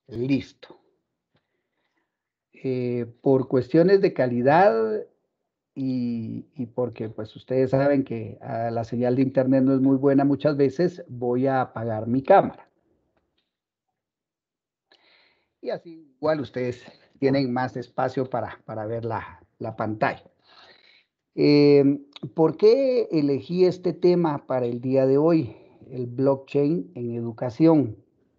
Listo. Por cuestiones de calidad y porque pues ustedes saben que la señal de internet no es muy buena muchas veces, voy a apagar mi cámara. Y así igual ustedes tienen más espacio para ver la pantalla. ¿Por qué elegí este tema para el día de hoy? El blockchain en educación.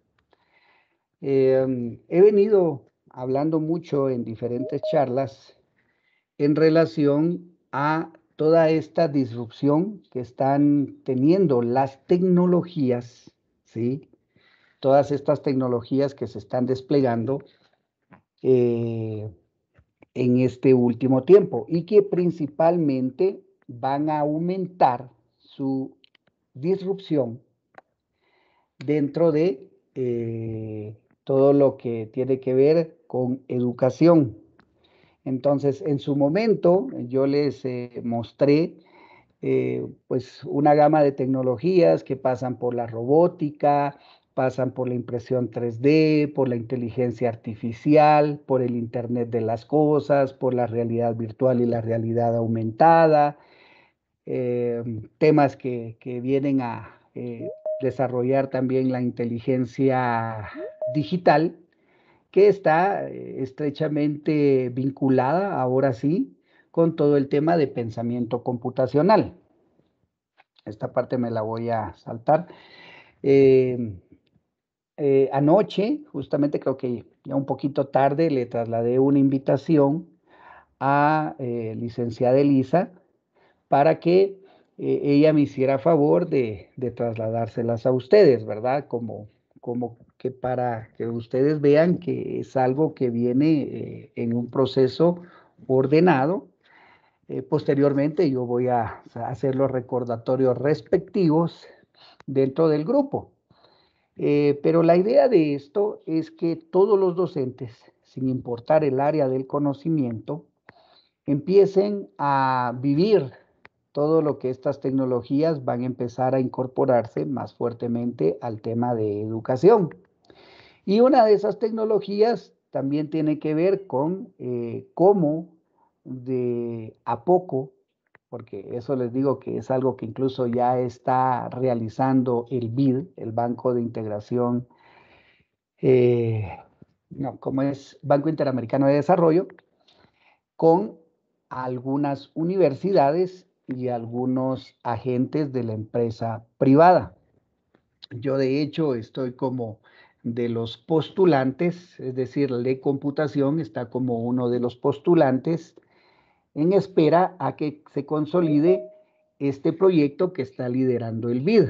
He venido hablando mucho en diferentes charlas en relación a toda esta disrupción que están teniendo las tecnologías, ¿sí? Todas estas tecnologías que se están desplegando eh, en este último tiempo y que principalmente van a aumentar su disrupción dentro de todo lo que tiene que ver con educación. Entonces, en su momento, yo les mostré pues una gama de tecnologías que pasan por la robótica, pasan por la impresión 3D, por la inteligencia artificial, por el Internet de las cosas, por la realidad virtual y la realidad aumentada, temas que vienen a desarrollar también la inteligencia digital, que está estrechamente vinculada, ahora sí, con todo el tema de pensamiento computacional. Esta parte me la voy a saltar. Eh, Anoche, justamente creo que ya un poquito tarde, le trasladé una invitación a licenciada Elisa para que ella me hiciera favor de trasladárselas a ustedes, ¿verdad? Como que para que ustedes vean que es algo que viene en un proceso ordenado. Posteriormente yo voy a hacer los recordatorios respectivos dentro del grupo. Pero la idea de esto es que todos los docentes, sin importar el área del conocimiento, empiecen a vivir todo lo que estas tecnologías van a empezar a incorporarse más fuertemente al tema de educación. Y una de esas tecnologías también tiene que ver con cómo de a poco, porque eso les digo que es algo que incluso ya está realizando el BID, el Banco de Integración, eh, no, como es Banco Interamericano de Desarrollo, con algunas universidades y algunos agentes de la empresa privada. Yo de hecho estoy como de los postulantes, es decir, la computación está como uno de los postulantes en espera a que se consolide este proyecto que está liderando el BID.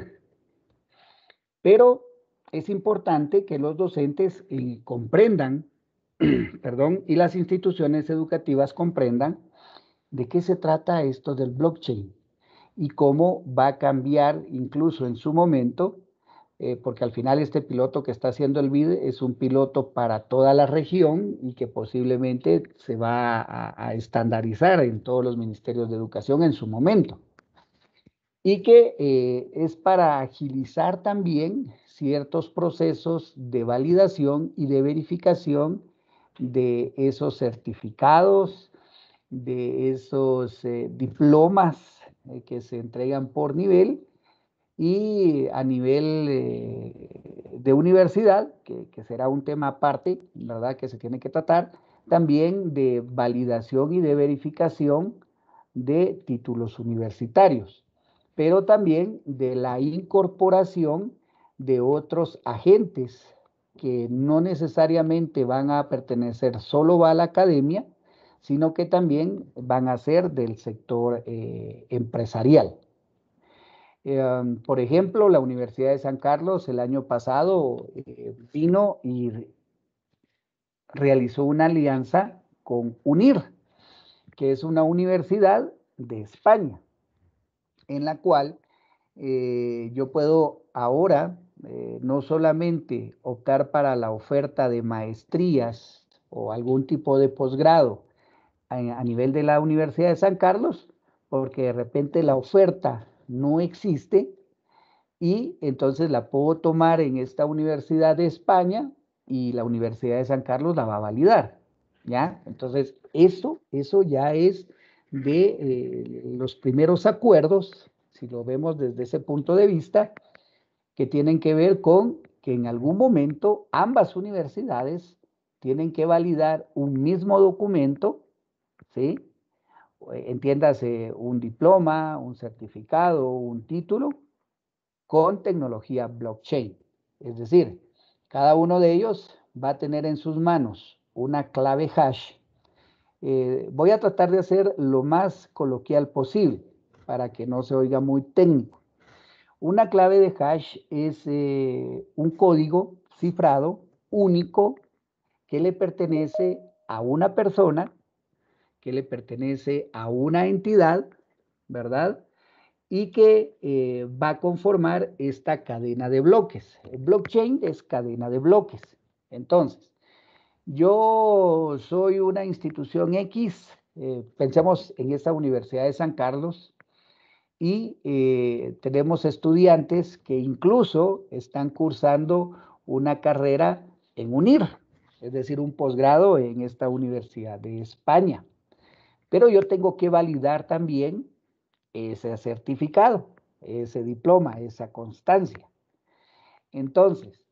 Pero es importante que los docentes comprendan, perdón, y las instituciones educativas comprendan de qué se trata esto del blockchain y cómo va a cambiar incluso en su momento, porque al final este piloto que está haciendo el BID es un piloto para toda la región y que posiblemente se va a estandarizar en todos los ministerios de educación en su momento. Y que es para agilizar también ciertos procesos de validación y de verificación de esos certificados, de esos diplomas que se entregan por nivel y a nivel de universidad, que será un tema aparte, ¿verdad? Que se tiene que tratar, también de validación y de verificación de títulos universitarios, pero también de la incorporación de otros agentes que no necesariamente van a pertenecer solo a la academia, sino que también van a ser del sector empresarial. Por ejemplo, la Universidad de San Carlos el año pasado vino y realizó una alianza con UNIR, que es una universidad de España, en la cual yo puedo ahora no solamente optar para la oferta de maestrías o algún tipo de posgrado a nivel de la Universidad de San Carlos, porque de repente la oferta no existe y entonces la puedo tomar en esta Universidad de España y la Universidad de San Carlos la va a validar, ¿ya? Entonces, eso ya es de los primeros acuerdos, si lo vemos desde ese punto de vista, que tienen que ver con que en algún momento ambas universidades tienen que validar un mismo documento, ¿sí? Entiéndase un diploma, un certificado, un título con tecnología blockchain. Es decir, cada uno de ellos va a tener en sus manos una clave hash. Voy a tratar de hacer lo más coloquial posible para que no se oiga muy técnico. Una clave de hash es un código cifrado único que le pertenece a una persona, que le pertenece a una entidad, ¿verdad? Y que va a conformar esta cadena de bloques. El blockchain es cadena de bloques. Entonces, yo soy una institución X, pensemos en esta Universidad de San Carlos, y tenemos estudiantes que incluso están cursando una carrera en UNIR, es decir, un posgrado en esta Universidad de España. Pero yo tengo que validar también ese certificado, ese diploma, esa constancia. Entonces,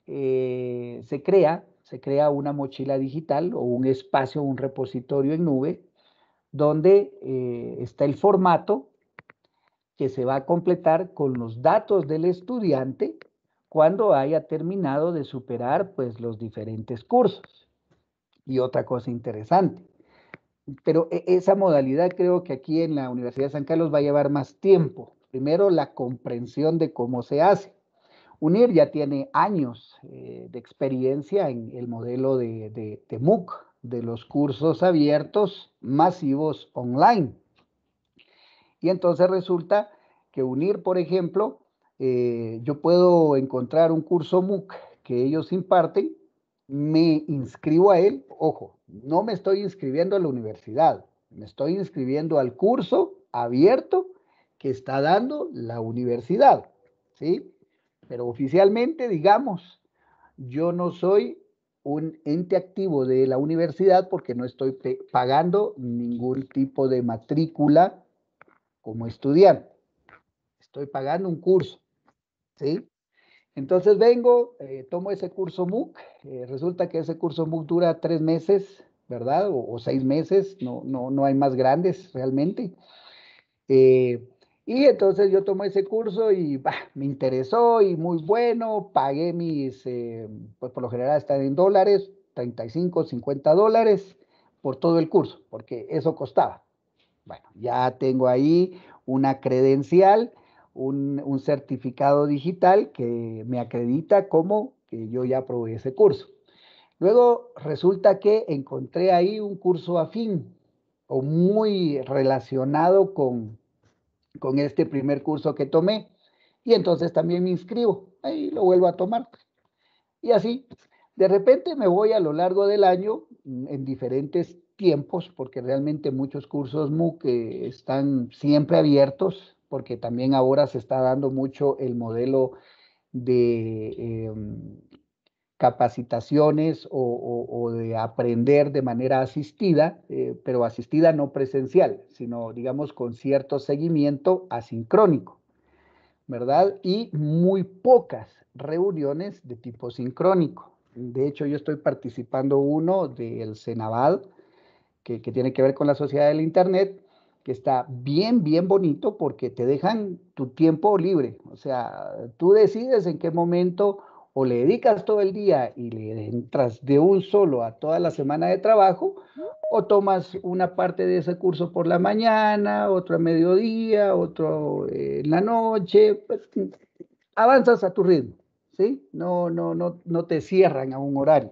se crea una mochila digital o un espacio, un repositorio en nube, donde está el formato que se va a completar con los datos del estudiante cuando haya terminado de superar pues los diferentes cursos. Y otra cosa interesante, pero esa modalidad creo que aquí en la Universidad de San Carlos va a llevar más tiempo. Primero, la comprensión de cómo se hace. UNIR ya tiene años de experiencia en el modelo de MOOC, de los cursos abiertos masivos online. Y entonces resulta que UNIR, por ejemplo, yo puedo encontrar un curso MOOC que ellos imparten, me inscribo a él, ojo, no me estoy inscribiendo a la universidad, me estoy inscribiendo al curso abierto que está dando la universidad, ¿sí? Pero oficialmente, digamos, yo no soy un ente activo de la universidad porque no estoy pagando ningún tipo de matrícula como estudiante. Estoy pagando un curso, ¿sí? Entonces vengo, tomo ese curso MOOC, resulta que ese curso MOOC dura 3 meses, ¿verdad? O 6 meses, no hay más grandes realmente. Y entonces yo tomo ese curso y me interesó y muy bueno, pagué pues por lo general están en dólares, 35, $50 por todo el curso, porque eso costaba. Bueno, ya tengo ahí una credencial, un certificado digital que me acredita como que yo ya probé ese curso. Luego resulta que encontré ahí un curso afín o muy relacionado con este primer curso que tomé y entonces también me inscribo, ahí lo vuelvo a tomar. Y así, de repente me voy a lo largo del año en diferentes tiempos, porque realmente muchos cursos MOOC están siempre abiertos, porque también ahora se está dando mucho el modelo de capacitaciones o de aprender de manera asistida, pero asistida no presencial, sino digamos con cierto seguimiento asincrónico, ¿verdad? Y muy pocas reuniones de tipo sincrónico. De hecho, yo estoy participando uno del Senavad, que tiene que ver con la sociedad del Internet, que está bien, bien bonito porque te dejan tu tiempo libre. O sea, tú decides en qué momento o le dedicas todo el día y le entras de un solo a toda la semana de trabajo, o tomas una parte de ese curso por la mañana, otro a mediodía, otro en la noche, pues avanzas a tu ritmo, ¿sí? No te cierran a un horario.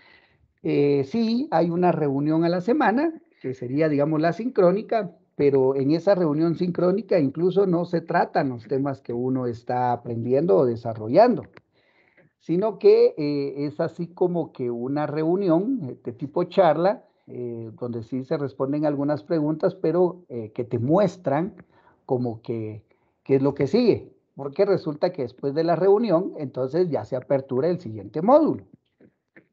Sí, hay una reunión a la semana, que sería, digamos, la sincrónica, pero en esa reunión sincrónica incluso no se tratan los temas que uno está aprendiendo o desarrollando, sino que es así como que una reunión de tipo charla, donde sí se responden algunas preguntas, pero que te muestran como que qué es lo que sigue, porque resulta que después de la reunión, entonces ya se apertura el siguiente módulo.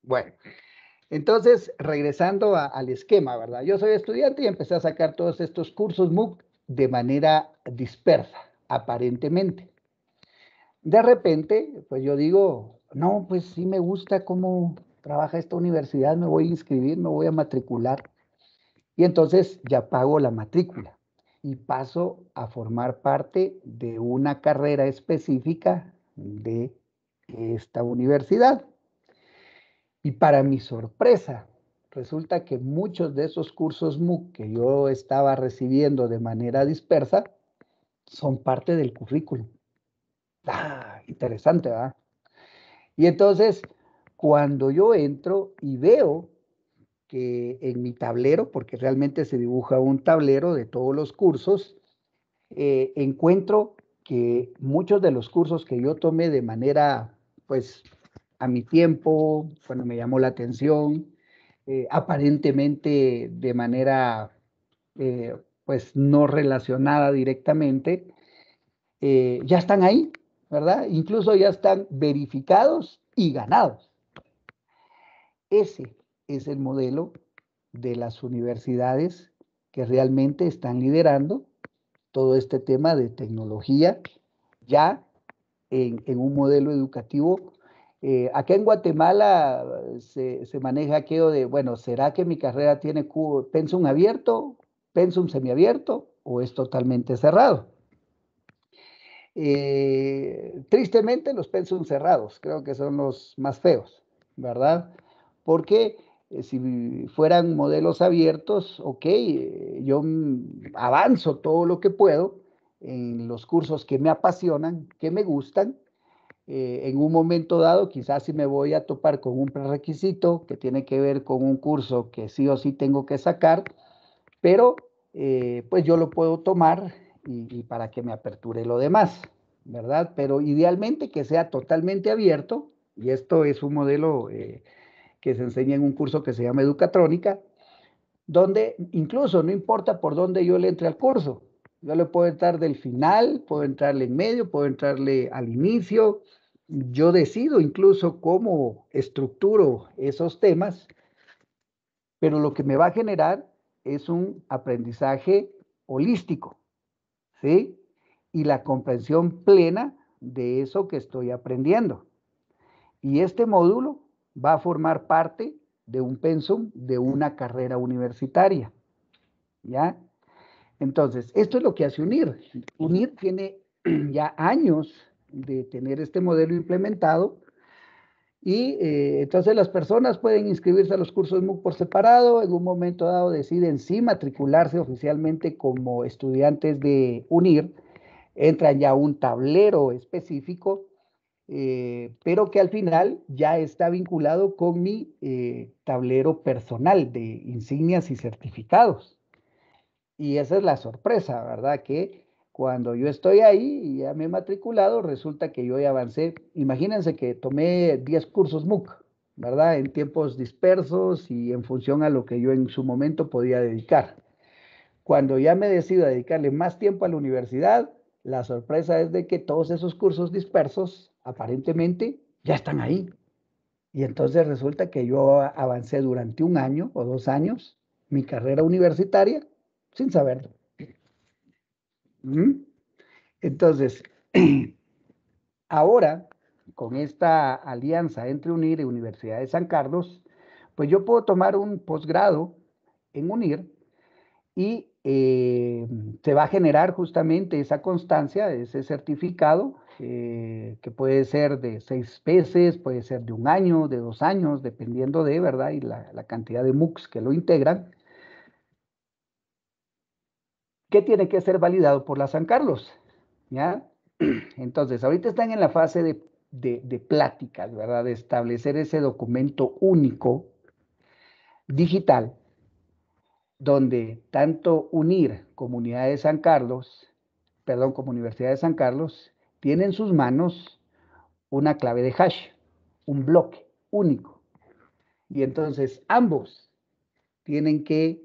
Bueno, entonces, regresando al esquema, ¿verdad? Yo soy estudiante y empecé a sacar todos estos cursos MOOC de manera dispersa, aparentemente. De repente, pues yo digo, no, pues sí me gusta cómo trabaja esta universidad, me voy a inscribir, me voy a matricular. Y entonces ya pago la matrícula y paso a formar parte de una carrera específica de esta universidad. Y para mi sorpresa, resulta que muchos de esos cursos MOOC que yo estaba recibiendo de manera dispersa son parte del currículum. Ah, interesante, ¿verdad? Y entonces, cuando yo entro y veo que en mi tablero, porque realmente se dibuja un tablero de todos los cursos, encuentro que muchos de los cursos que yo tomé de manera, pues, a mi tiempo, cuando me llamó la atención, aparentemente de manera, pues, no relacionada directamente, ya están ahí, ¿verdad? Incluso ya están verificados y ganados. Ese es el modelo de las universidades que realmente están liderando todo este tema de tecnología ya en un modelo educativo. Acá en Guatemala se maneja aquello de, bueno, ¿será que mi carrera tiene pensum abierto, pensum semiabierto o es totalmente cerrado? Tristemente los pensum cerrados creo que son los más feos, ¿verdad? Porque si fueran modelos abiertos, ok, yo avanzo todo lo que puedo en los cursos que me apasionan, que me gustan. En un momento dado, quizás si me voy a topar con un prerequisito que tiene que ver con un curso que sí o sí tengo que sacar, pero pues yo lo puedo tomar y para que me aperture lo demás, ¿verdad? Pero idealmente que sea totalmente abierto, y esto es un modelo que se enseña en un curso que se llama Educatrónica, donde incluso no importa por dónde yo le entre al curso, yo le puedo entrar del final, puedo entrarle en medio, puedo entrarle al inicio, yo decido incluso cómo estructuro esos temas, pero lo que me va a generar es un aprendizaje holístico, ¿sí? Y la comprensión plena de eso que estoy aprendiendo. Y este módulo va a formar parte de un pensum de una carrera universitaria, ¿ya? Entonces, esto es lo que hace UNIR. UNIR tiene ya años de tener este modelo implementado y entonces las personas pueden inscribirse a los cursos MOOC por separado, en un momento dado deciden sí matricularse oficialmente como estudiantes de UNIR, entran ya a un tablero específico, pero que al final ya está vinculado con mi tablero personal de insignias y certificados. Y esa es la sorpresa, ¿verdad? Que cuando yo estoy ahí y ya me he matriculado, resulta que yo ya avancé. Imagínense que tomé 10 cursos MOOC, ¿verdad? En tiempos dispersos y en función a lo que yo en su momento podía dedicar. Cuando ya me decido a dedicarle más tiempo a la universidad, la sorpresa es de que todos esos cursos dispersos aparentemente ya están ahí. Y entonces resulta que yo avancé durante un año o 2 años mi carrera universitaria sin saberlo. ¿Mm? Entonces, ahora, con esta alianza entre UNIR y Universidad de San Carlos, pues yo puedo tomar un posgrado en UNIR y se va a generar justamente esa constancia, ese certificado, que puede ser de 6 meses, puede ser de un año, de 2 años, dependiendo de, ¿verdad? Y la cantidad de MOOCs que lo integran, que tiene que ser validado por la San Carlos, ¿ya? Entonces, ahorita están en la fase de pláticas, ¿verdad? De establecer ese documento único digital donde tanto UNIR como Unidad de San Carlos, perdón, como Universidad de San Carlos, tiene en sus manos una clave de hash, un bloque único. Y entonces ambos tienen que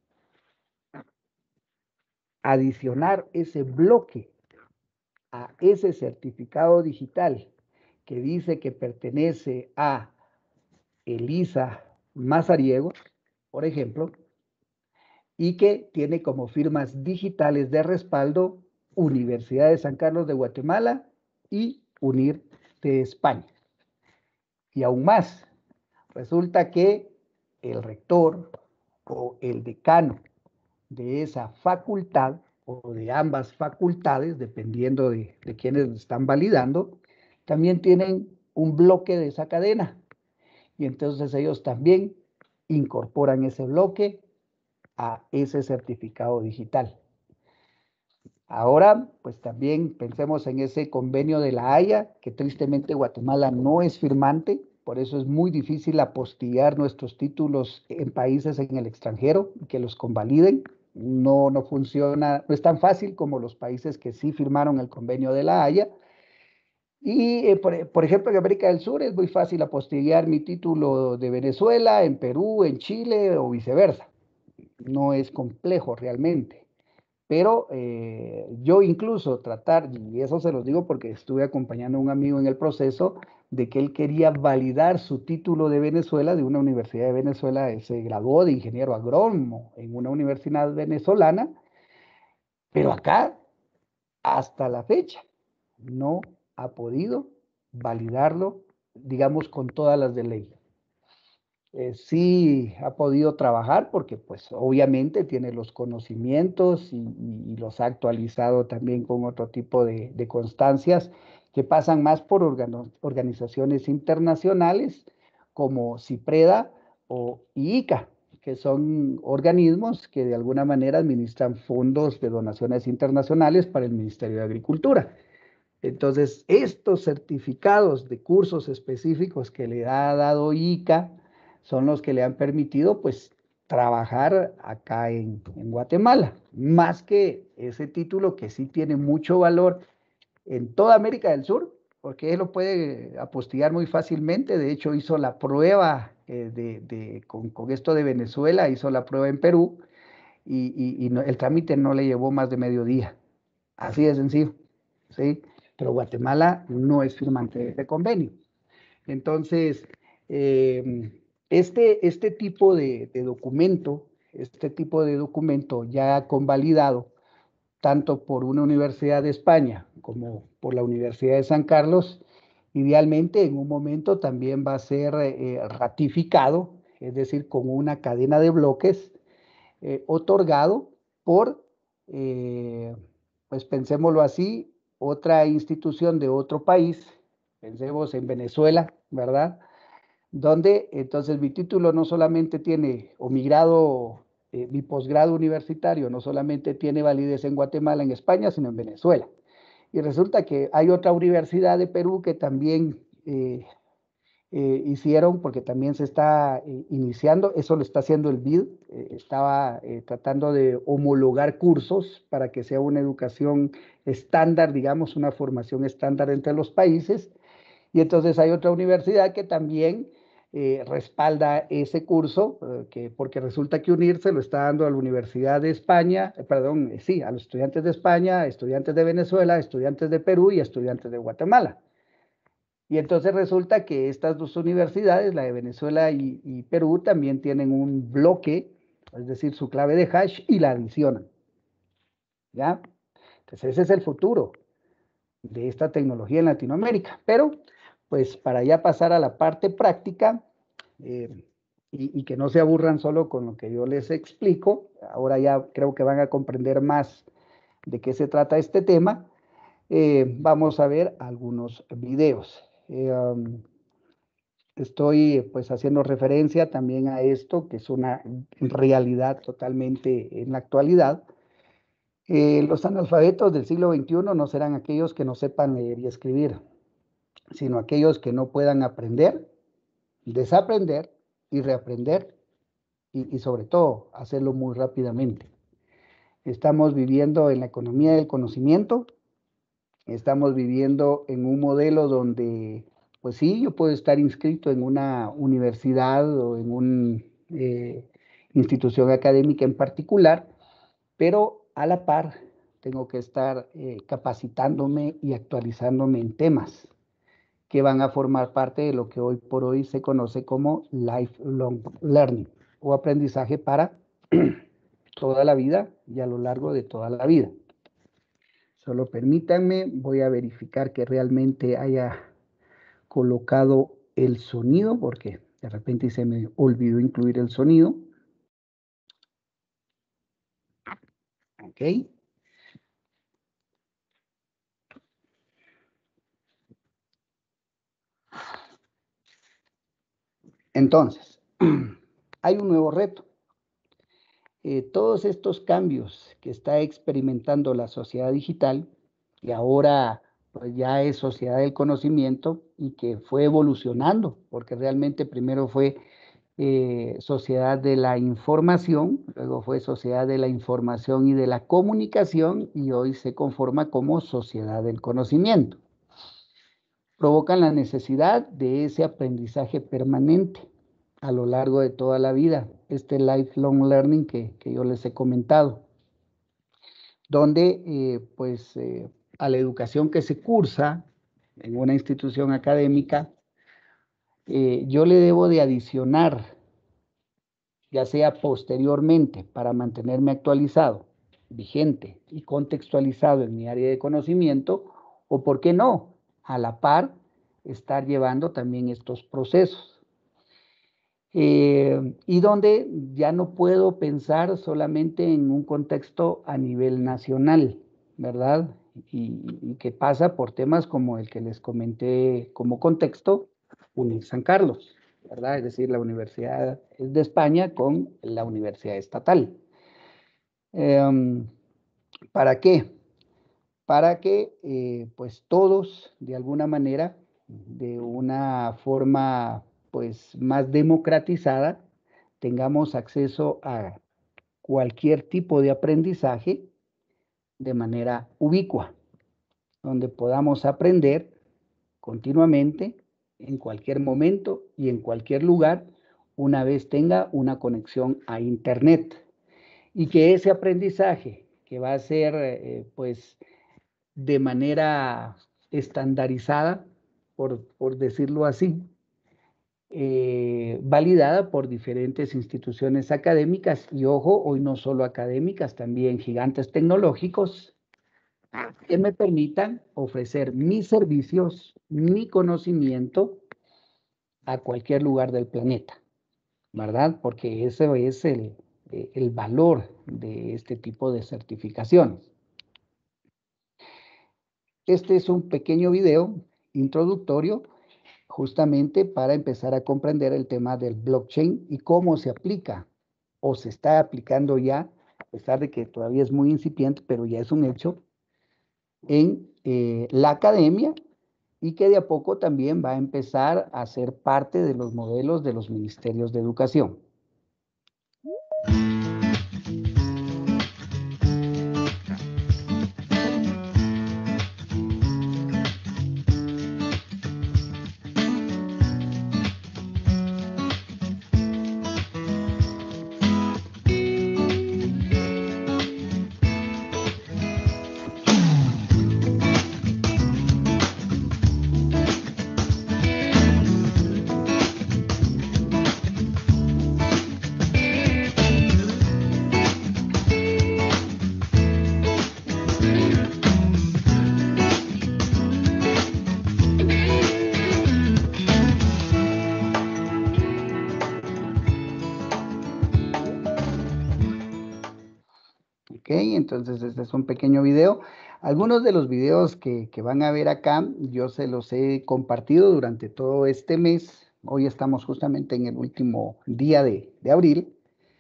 adicionar ese bloque a ese certificado digital que dice que pertenece a Elisa Mazariegos, por ejemplo, y que tiene como firmas digitales de respaldo Universidad de San Carlos de Guatemala y UNIR de España. Y aún más, resulta que el rector o el decano de esa facultad o de ambas facultades, dependiendo de quienes lo están validando, también tienen un bloque de esa cadena. Y entonces ellos también incorporan ese bloque a ese certificado digital. Ahora, pues también pensemos en ese convenio de La Haya, que tristemente Guatemala no es firmante, por eso es muy difícil apostillar nuestros títulos en países en el extranjero, que los convaliden. No funciona, no es tan fácil como los países que sí firmaron el convenio de La Haya. Y, por ejemplo, en América del Sur es muy fácil apostillar mi título de Venezuela, en Perú, en Chile o viceversa. No es complejo realmente. Pero yo incluso tratar, y eso se los digo porque estuve acompañando a un amigo en el proceso, de que él quería validar su título de Venezuela, de una universidad de Venezuela, él se graduó de ingeniero agrónomo en una universidad venezolana, pero acá, hasta la fecha, no ha podido validarlo, digamos, con todas las de ley. Sí ha podido trabajar porque pues obviamente tiene los conocimientos y los ha actualizado también con otro tipo de constancias que pasan más por organizaciones internacionales como CIPREDA o IICA, que son organismos que de alguna manera administran fondos de donaciones internacionales para el Ministerio de Agricultura. Entonces, estos certificados de cursos específicos que le ha dado ICA son los que le han permitido, pues, trabajar acá en Guatemala, más que ese título que sí tiene mucho valor en toda América del Sur, porque él lo puede apostillar muy fácilmente. De hecho, hizo la prueba con esto de Venezuela, hizo la prueba en Perú y el trámite no le llevó más de medio día. Así de sencillo, ¿sí? Pero Guatemala no es firmante de este convenio. Entonces, este tipo de documento ya convalidado, tanto por una universidad de España como por la Universidad de San Carlos, idealmente en un momento también va a ser ratificado, es decir, con una cadena de bloques otorgado por, eh, pues pensémoslo así, otra institución de otro país, pensemos en Venezuela, ¿verdad? Donde entonces mi título no solamente tiene, o mi grado, mi posgrado universitario no solamente tiene validez en Guatemala, en España, sino en Venezuela. Y resulta que hay otra universidad de Perú que también hicieron, porque también se está iniciando, eso lo está haciendo el BID, estaba tratando de homologar cursos para que sea una educación estándar, digamos, una formación estándar entre los países. Y entonces hay otra universidad que también respalda ese curso, porque resulta que UNIR se lo está dando a la Universidad de España, perdón, sí, a los estudiantes de España, estudiantes de Venezuela, estudiantes de Perú y estudiantes de Guatemala. Y entonces resulta que estas dos universidades, la de Venezuela y Perú, también tienen un bloque, es decir, su clave de hash y la adicionan. ¿Ya? Entonces ese es el futuro de esta tecnología en Latinoamérica. Pero, pues para ya pasar a la parte práctica, eh, y que no se aburran solo con lo que yo les explico, ahora ya creo que van a comprender más de qué se trata este tema, vamos a ver algunos videos. Estoy pues haciendo referencia también a esto, que es una realidad totalmente en la actualidad. Los analfabetos del siglo XXI no serán aquellos que no sepan leer y escribir, sino aquellos que no puedan aprender, desaprender y reaprender y sobre todo hacerlo muy rápidamente. Estamos viviendo en la economía del conocimiento, estamos viviendo en un modelo donde, pues sí, yo puedo estar inscrito en una universidad o en una institución académica en particular, pero a la par tengo que estar capacitándome y actualizándome en temas que van a formar parte de lo que hoy por hoy se conoce como lifelong learning o aprendizaje para toda la vida y a lo largo de toda la vida. Solo permítanme, voy a verificar que realmente haya colocado el sonido porque de repente se me olvidó incluir el sonido. Ok. Entonces, hay un nuevo reto. Todos estos cambios que está experimentando la sociedad digital, y ahora pues ya es sociedad del conocimiento y que fue evolucionando, porque realmente primero fue sociedad de la información, luego fue sociedad de la información y de la comunicación y hoy se conforma como sociedad del conocimiento. Provocan la necesidad de ese aprendizaje permanente a lo largo de toda la vida, este lifelong learning que yo les he comentado, donde a la educación que se cursa en una institución académica, yo le debo de adicionar, ya sea posteriormente, para mantenerme actualizado, vigente y contextualizado en mi área de conocimiento, o por qué no, a la par, estar llevando también estos procesos. Y donde ya no puedo pensar solamente en un contexto a nivel nacional, ¿verdad? Y que pasa por temas como el que les comenté como contexto, UNIR San Carlos, ¿verdad? Es decir, la Universidad de España con la Universidad Estatal. ¿Para qué? Para que pues todos, de alguna manera, de una forma pues más democratizada, tengamos acceso a cualquier tipo de aprendizaje de manera ubicua, donde podamos aprender continuamente, en cualquier momento y en cualquier lugar, una vez tenga una conexión a Internet. Y que ese aprendizaje, que va a ser pues de manera estandarizada, por decirlo así, validada por diferentes instituciones académicas y ojo, hoy no solo académicas, también gigantes tecnológicos que me permitan ofrecer mis servicios, mi conocimiento a cualquier lugar del planeta, ¿verdad? Porque ese es el valor de este tipo de certificaciones. Este es un pequeño video introductorio justamente para empezar a comprender el tema del blockchain y cómo se aplica o se está aplicando ya, a pesar de que todavía es muy incipiente, pero ya es un hecho, en la academia y que de a poco también va a empezar a ser parte de los modelos de los ministerios de educación. Ok, entonces este es un pequeño video. Algunos de los videos que van a ver acá, yo se los he compartido durante todo este mes. Hoy estamos justamente en el último día de abril.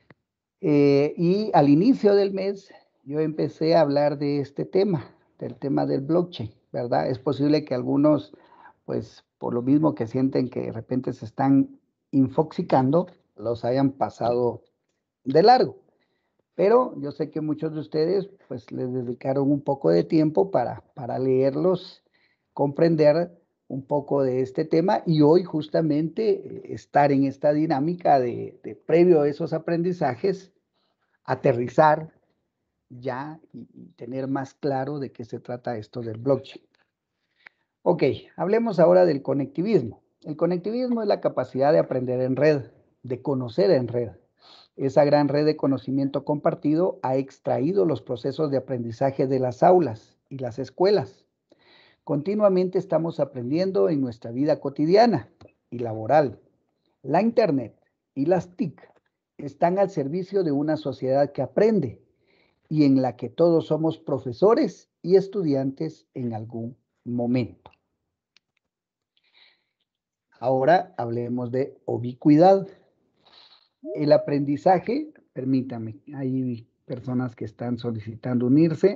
Y al inicio del mes yo empecé a hablar de este tema, del tema del blockchain, ¿verdad? Es posible que algunos, pues por lo mismo que sienten que de repente se están infoxicando, los hayan pasado de largo. Pero yo sé que muchos de ustedes pues les dedicaron un poco de tiempo para leerlos, comprender un poco de este tema y hoy justamente estar en esta dinámica de previo a esos aprendizajes, aterrizar ya y tener más claro de qué se trata esto del blockchain. Ok, hablemos ahora del conectivismo. El conectivismo es la capacidad de aprender en red, de conocer en red. Esa gran red de conocimiento compartido ha extraído los procesos de aprendizaje de las aulas y las escuelas. Continuamente estamos aprendiendo en nuestra vida cotidiana y laboral. La Internet y las TIC están al servicio de una sociedad que aprende y en la que todos somos profesores y estudiantes en algún momento. Ahora hablemos de ubicuidad. El aprendizaje, permítame, hay personas que están solicitando unirse.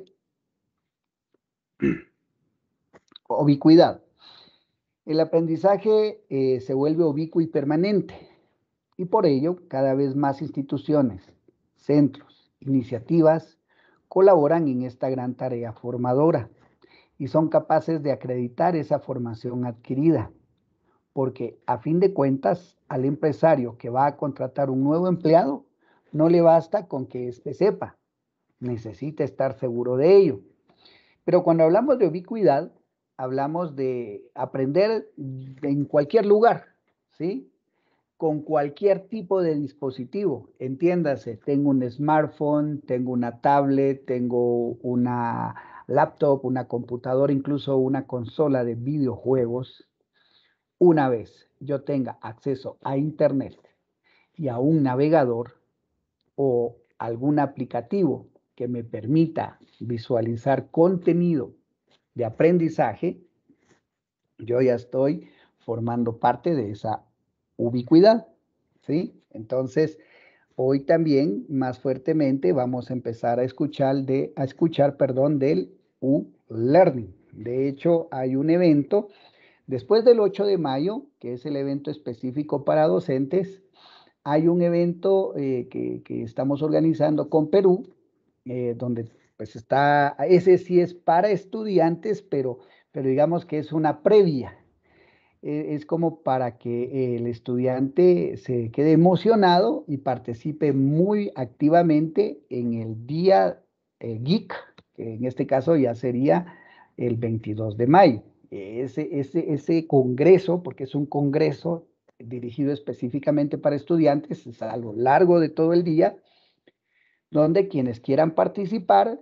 Ubicuidad. El aprendizaje se vuelve ubicuo y permanente y por ello cada vez más instituciones, centros, iniciativas colaboran en esta gran tarea formadora y son capaces de acreditar esa formación adquirida, porque a fin de cuentas al empresario que va a contratar un nuevo empleado no le basta con que éste sepa, necesita estar seguro de ello. Pero cuando hablamos de ubicuidad, hablamos de aprender en cualquier lugar, ¿sí? Con cualquier tipo de dispositivo. Entiéndase, tengo un smartphone, tengo una tablet, tengo una laptop, una computadora, incluso una consola de videojuegos. Una vez yo tenga acceso a Internet y a un navegador o algún aplicativo que me permita visualizar contenido de aprendizaje, yo ya estoy formando parte de esa ubicuidad, ¿sí? Entonces, hoy también más fuertemente vamos a empezar a escuchar, perdón, del U-Learning. De hecho, hay un evento después del 8 de mayo, que es el evento específico para docentes. Hay un evento que estamos organizando con Perú, donde pues está, ese sí es para estudiantes, pero digamos que es una previa. Es como para que el estudiante se quede emocionado y participe muy activamente en el día Geek, que en este caso ya sería el 22 de mayo. Ese congreso, porque es un congreso dirigido específicamente para estudiantes, es a lo largo de todo el día, donde quienes quieran participar,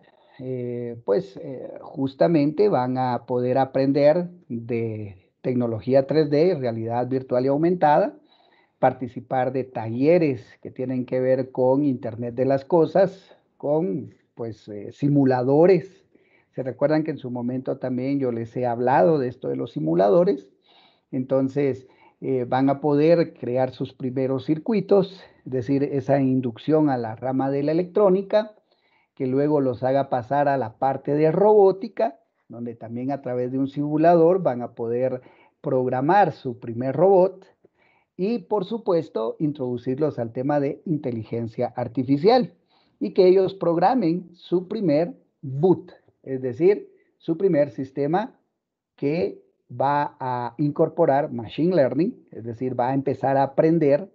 justamente van a poder aprender de tecnología 3D, realidad virtual y aumentada, participar de talleres que tienen que ver con Internet de las Cosas, con simuladores. Se recuerdan que en su momento también yo les he hablado de esto de los simuladores. Entonces, van a poder crear sus primeros circuitos, es decir, esa inducción a la rama de la electrónica, que luego los haga pasar a la parte de robótica, donde también a través de un simulador van a poder programar su primer robot y, por supuesto, introducirlos al tema de inteligencia artificial y que ellos programen su primer boot, es decir, su primer sistema que va a incorporar machine learning, es decir, va a empezar a aprender,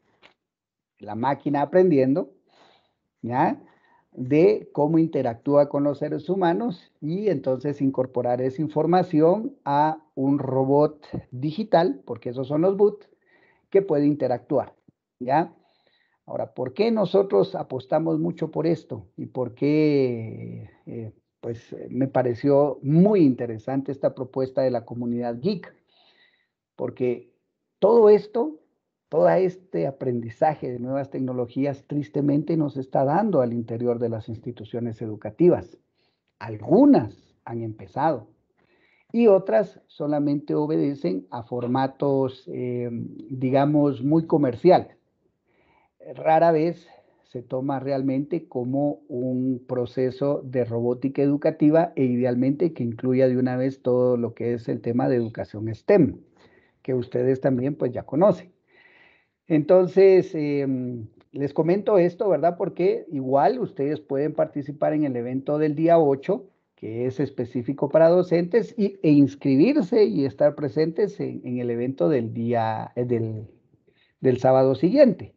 la máquina aprendiendo, ¿ya? De cómo interactúa con los seres humanos y entonces incorporar esa información a un robot digital, porque esos son los bots, que puede interactuar, ¿ya? Ahora, ¿por qué nosotros apostamos mucho por esto? ¿Y por qué me pareció muy interesante esta propuesta de la comunidad geek? Porque todo esto, todo este aprendizaje de nuevas tecnologías, tristemente nos está dando al interior de las instituciones educativas. Algunas han empezado y otras solamente obedecen a formatos, digamos, muy comerciales. Rara vez se toma realmente como un proceso de robótica educativa e idealmente que incluya de una vez todo lo que es el tema de educación STEM, que ustedes también pues ya conocen. Entonces, les comento esto, ¿verdad? Porque igual ustedes pueden participar en el evento del día 8, que es específico para docentes, e inscribirse y estar presentes en el evento del día, del sábado siguiente.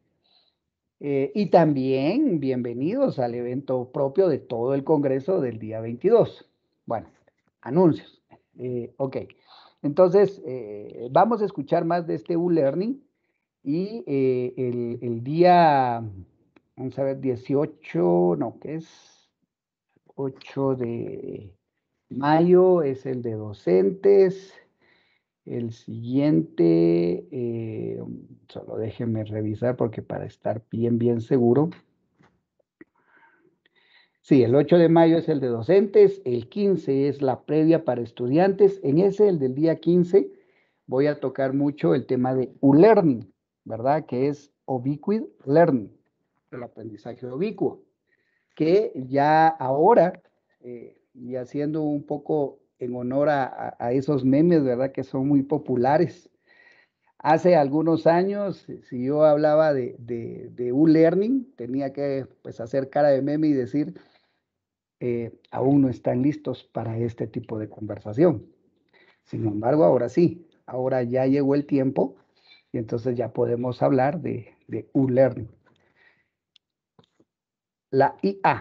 Y también bienvenidos al evento propio de todo el Congreso del día 22. Bueno, anuncios. Ok. Entonces, vamos a escuchar más de este U-Learning y el día, vamos a ver, 18, no, ¿qué es? 8 de mayo es el de docentes. El siguiente, solo déjenme revisar porque para estar bien, bien seguro. Sí, el 8 de mayo es el de docentes, el 15 es la previa para estudiantes. En ese, el del día 15, voy a tocar mucho el tema de U-Learning, ¿verdad? Que es Ubiquitous Learning, el aprendizaje ubicuo, que ya ahora, y haciendo un poco en honor a esos memes, ¿verdad? Que son muy populares. Hace algunos años, si yo hablaba de U-Learning, tenía que pues, hacer cara de meme y decir aún no están listos para este tipo de conversación. Sin embargo, ahora sí, ahora ya llegó el tiempo y entonces ya podemos hablar de U-Learning. La IA,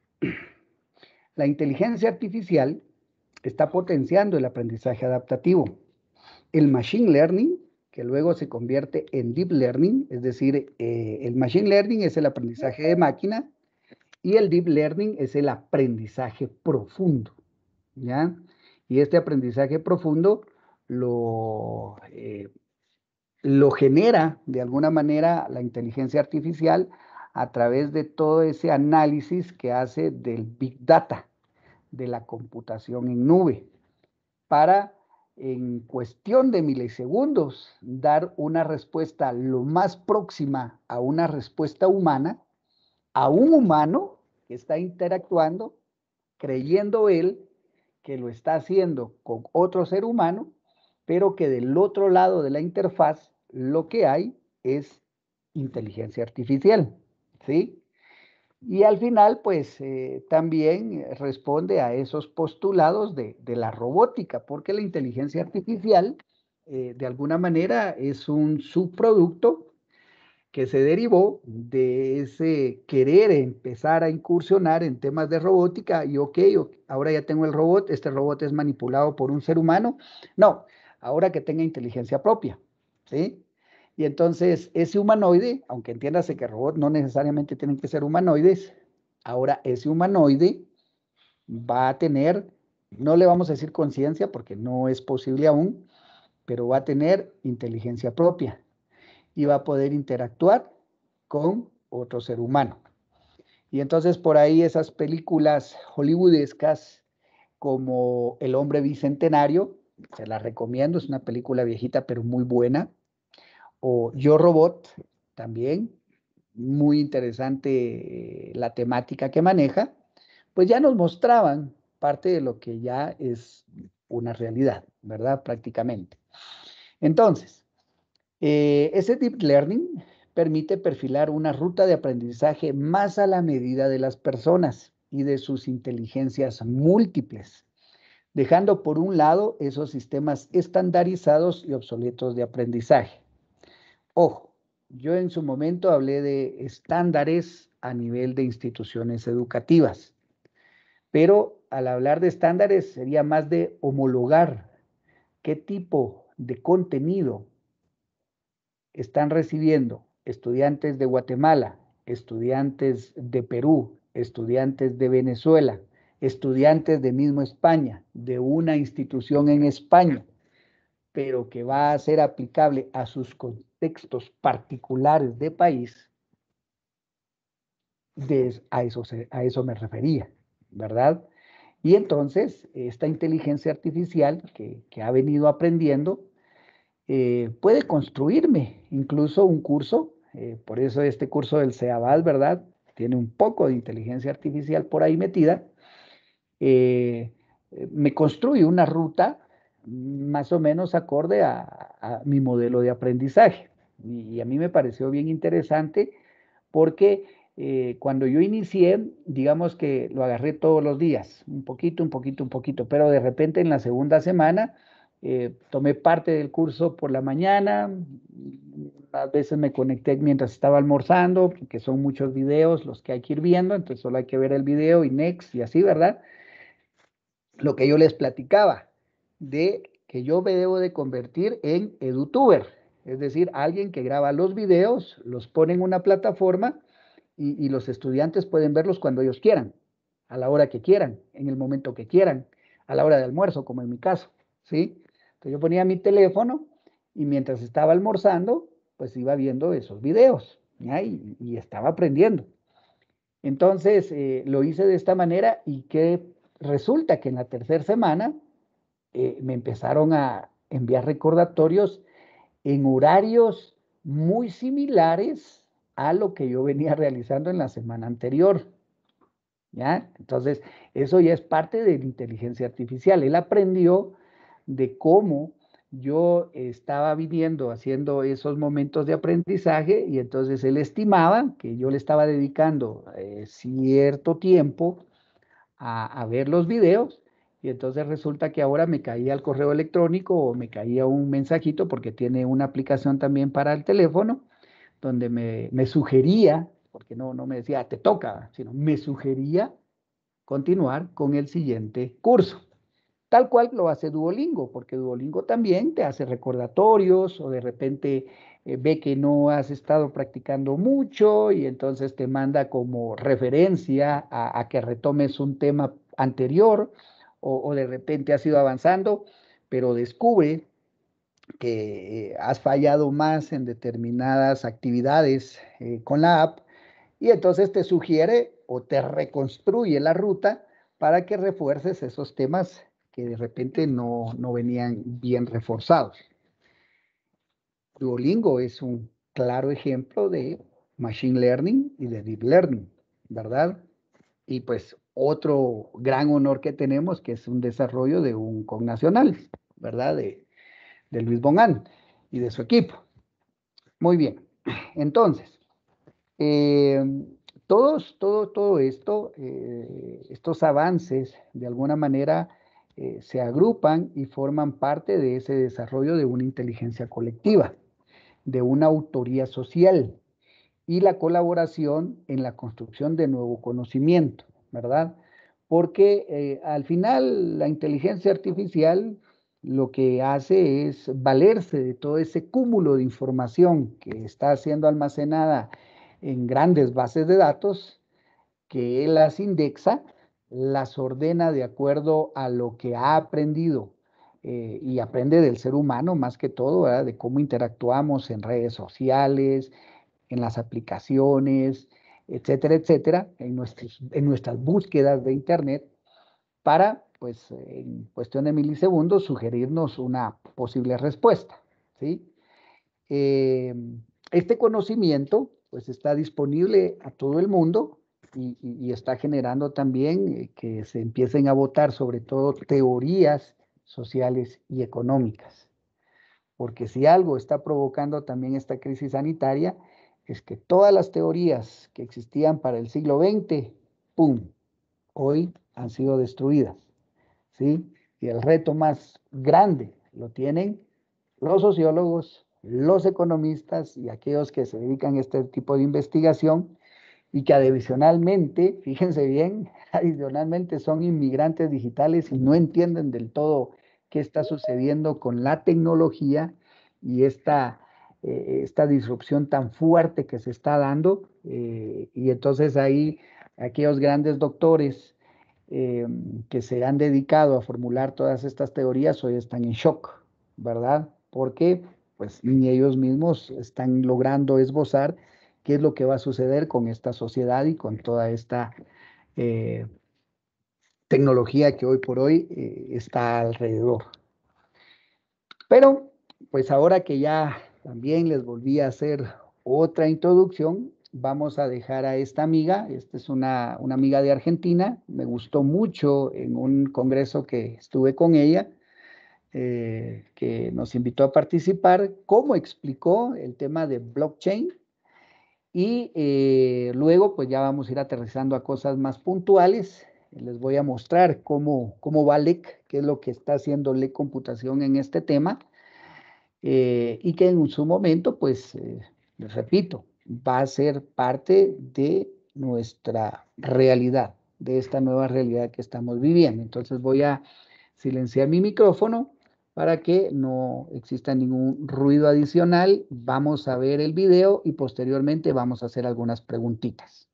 la inteligencia artificial, está potenciando el aprendizaje adaptativo. El machine learning, que luego se convierte en deep learning, es decir, el machine learning es el aprendizaje de máquina y el deep learning es el aprendizaje profundo. ¿Ya? Y este aprendizaje profundo lo, eh, lo genera de alguna manera la inteligencia artificial a través de todo ese análisis que hace del Big Data, de la computación en nube, para en cuestión de milisegundos dar una respuesta lo más próxima a una respuesta humana, a un humano que está interactuando, creyendo él que lo está haciendo con otro ser humano, pero que del otro lado de la interfaz lo que hay es inteligencia artificial, ¿sí? Y al final, pues también responde a esos postulados de la robótica, porque la inteligencia artificial, de alguna manera, es un subproducto que se derivó de ese querer empezar a incursionar en temas de robótica y ok, ahora ya tengo el robot, este robot es manipulado por un ser humano. No, ahora que tenga inteligencia propia, ¿sí? Y entonces ese humanoide, aunque entiéndase que robots no necesariamente tienen que ser humanoides, ahora ese humanoide va a tener, no le vamos a decir conciencia porque no es posible aún, pero va a tener inteligencia propia y va a poder interactuar con otro ser humano. Y entonces por ahí esas películas hollywoodescas como El hombre bicentenario, se las recomiendo, es una película viejita pero muy buena, o Yo Robot, también muy interesante la temática que maneja, pues ya nos mostraban parte de lo que ya es una realidad, ¿verdad? Prácticamente. Entonces, ese deep learning permite perfilar una ruta de aprendizaje más a la medida de las personas y de sus inteligencias múltiples, dejando por un lado esos sistemas estandarizados y obsoletos de aprendizaje. Ojo, yo en su momento hablé de estándares a nivel de instituciones educativas, pero al hablar de estándares sería más de homologar qué tipo de contenido están recibiendo estudiantes de Guatemala, estudiantes de Perú, estudiantes de Venezuela, estudiantes de mismo España, de una institución en España, pero que va a ser aplicable a sus contextos particulares de país, a eso me refería, ¿verdad? Y entonces, esta inteligencia artificial que ha venido aprendiendo, puede construirme incluso un curso, por eso este curso del CEABAL, ¿verdad? Tiene un poco de inteligencia artificial por ahí metida, eh, me construye una ruta más o menos acorde a mi modelo de aprendizaje. Y a mí me pareció bien interesante porque cuando yo inicié, digamos que lo agarré todos los días, un poquito, un poquito, un poquito, pero de repente en la segunda semana tomé parte del curso por la mañana, a veces me conecté mientras estaba almorzando, porque son muchos videos los que hay que ir viendo, entonces solo hay que ver el video y next y así, ¿verdad? Lo que yo les platicaba de que yo me debo de convertir en edutuber, es decir, alguien que graba los videos, los pone en una plataforma y los estudiantes pueden verlos cuando ellos quieran, a la hora que quieran, en el momento que quieran, a la hora de almuerzo, como en mi caso, ¿sí? Entonces yo ponía mi teléfono y mientras estaba almorzando, pues iba viendo esos videos, ¿ya? Y estaba aprendiendo. Entonces lo hice de esta manera y que resulta que en la tercera semana me empezaron a enviar recordatorios en horarios muy similares a lo que yo venía realizando en la semana anterior, ¿ya? Entonces, eso ya es parte de la inteligencia artificial. Él aprendió de cómo yo estaba viviendo, haciendo esos momentos de aprendizaje y entonces él estimaba que yo le estaba dedicando cierto tiempo a ver los videos y entonces resulta que ahora me caía el correo electrónico o me caía un mensajito porque tiene una aplicación también para el teléfono donde me sugería, porque no me decía te toca, sino me sugería continuar con el siguiente curso. Tal cual lo hace Duolingo, porque Duolingo también te hace recordatorios o de repente ve que no has estado practicando mucho y entonces te manda como referencia a que retomes un tema anterior o de repente has ido avanzando, pero descubre que has fallado más en determinadas actividades con la app y entonces te sugiere o te reconstruye la ruta para que refuerces esos temas que de repente no venían bien reforzados. Duolingo es un claro ejemplo de Machine Learning y de Deep Learning, ¿verdad? Y pues otro gran honor que tenemos, que es un desarrollo de un connacional, ¿verdad? De Luis Bonán y de su equipo. Muy bien, entonces, eh, todo esto, estos avances, de alguna manera, se agrupan y forman parte de ese desarrollo de una inteligencia colectiva, de una autoría social y la colaboración en la construcción de nuevo conocimiento, ¿verdad? Porque al final la inteligencia artificial lo que hace es valerse de todo ese cúmulo de información que está siendo almacenada en grandes bases de datos, que él las indexa, las ordena de acuerdo a lo que ha aprendido y aprende del ser humano más que todo, ¿verdad? De cómo interactuamos en redes sociales, en las aplicaciones, etcétera, etcétera, en nuestras búsquedas de Internet para, pues, en cuestión de milisegundos, sugerirnos una posible respuesta, ¿sí? Eh, este conocimiento, pues, está disponible a todo el mundo y está generando también que se empiecen a votar sobre todo teorías sociales y económicas. Porque si algo está provocando también esta crisis sanitaria, es que todas las teorías que existían para el siglo XX, ¡pum!, hoy han sido destruidas, ¿sí? Y el reto más grande lo tienen los sociólogos, los economistas y aquellos que se dedican a este tipo de investigación y que adicionalmente, fíjense bien, adicionalmente son inmigrantes digitales y no entienden del todo qué está sucediendo con la tecnología y esta disrupción tan fuerte que se está dando. Y entonces ahí aquellos grandes doctores eh, que se han dedicado a formular todas estas teorías hoy están en shock, ¿verdad? Porque pues ni ellos mismos están logrando esbozar qué es lo que va a suceder con esta sociedad y con toda esta eh, tecnología que hoy por hoy está alrededor. Pero, pues ahora que ya también les volví a hacer otra introducción, vamos a dejar a esta amiga. Esta es una amiga de Argentina. Me gustó mucho en un congreso que estuve con ella, que nos invitó a participar, cómo explicó el tema de blockchain. Y luego, pues ya vamos a ir aterrizando a cosas más puntuales. Les voy a mostrar cómo va LEC, qué es lo que está haciendo LEC Computación en este tema, y que en su momento, pues, les repito, va a ser parte de nuestra realidad, de esta nueva realidad que estamos viviendo. Entonces voy a silenciar mi micrófono para que no exista ningún ruido adicional. Vamos a ver el video y posteriormente vamos a hacer algunas preguntitas.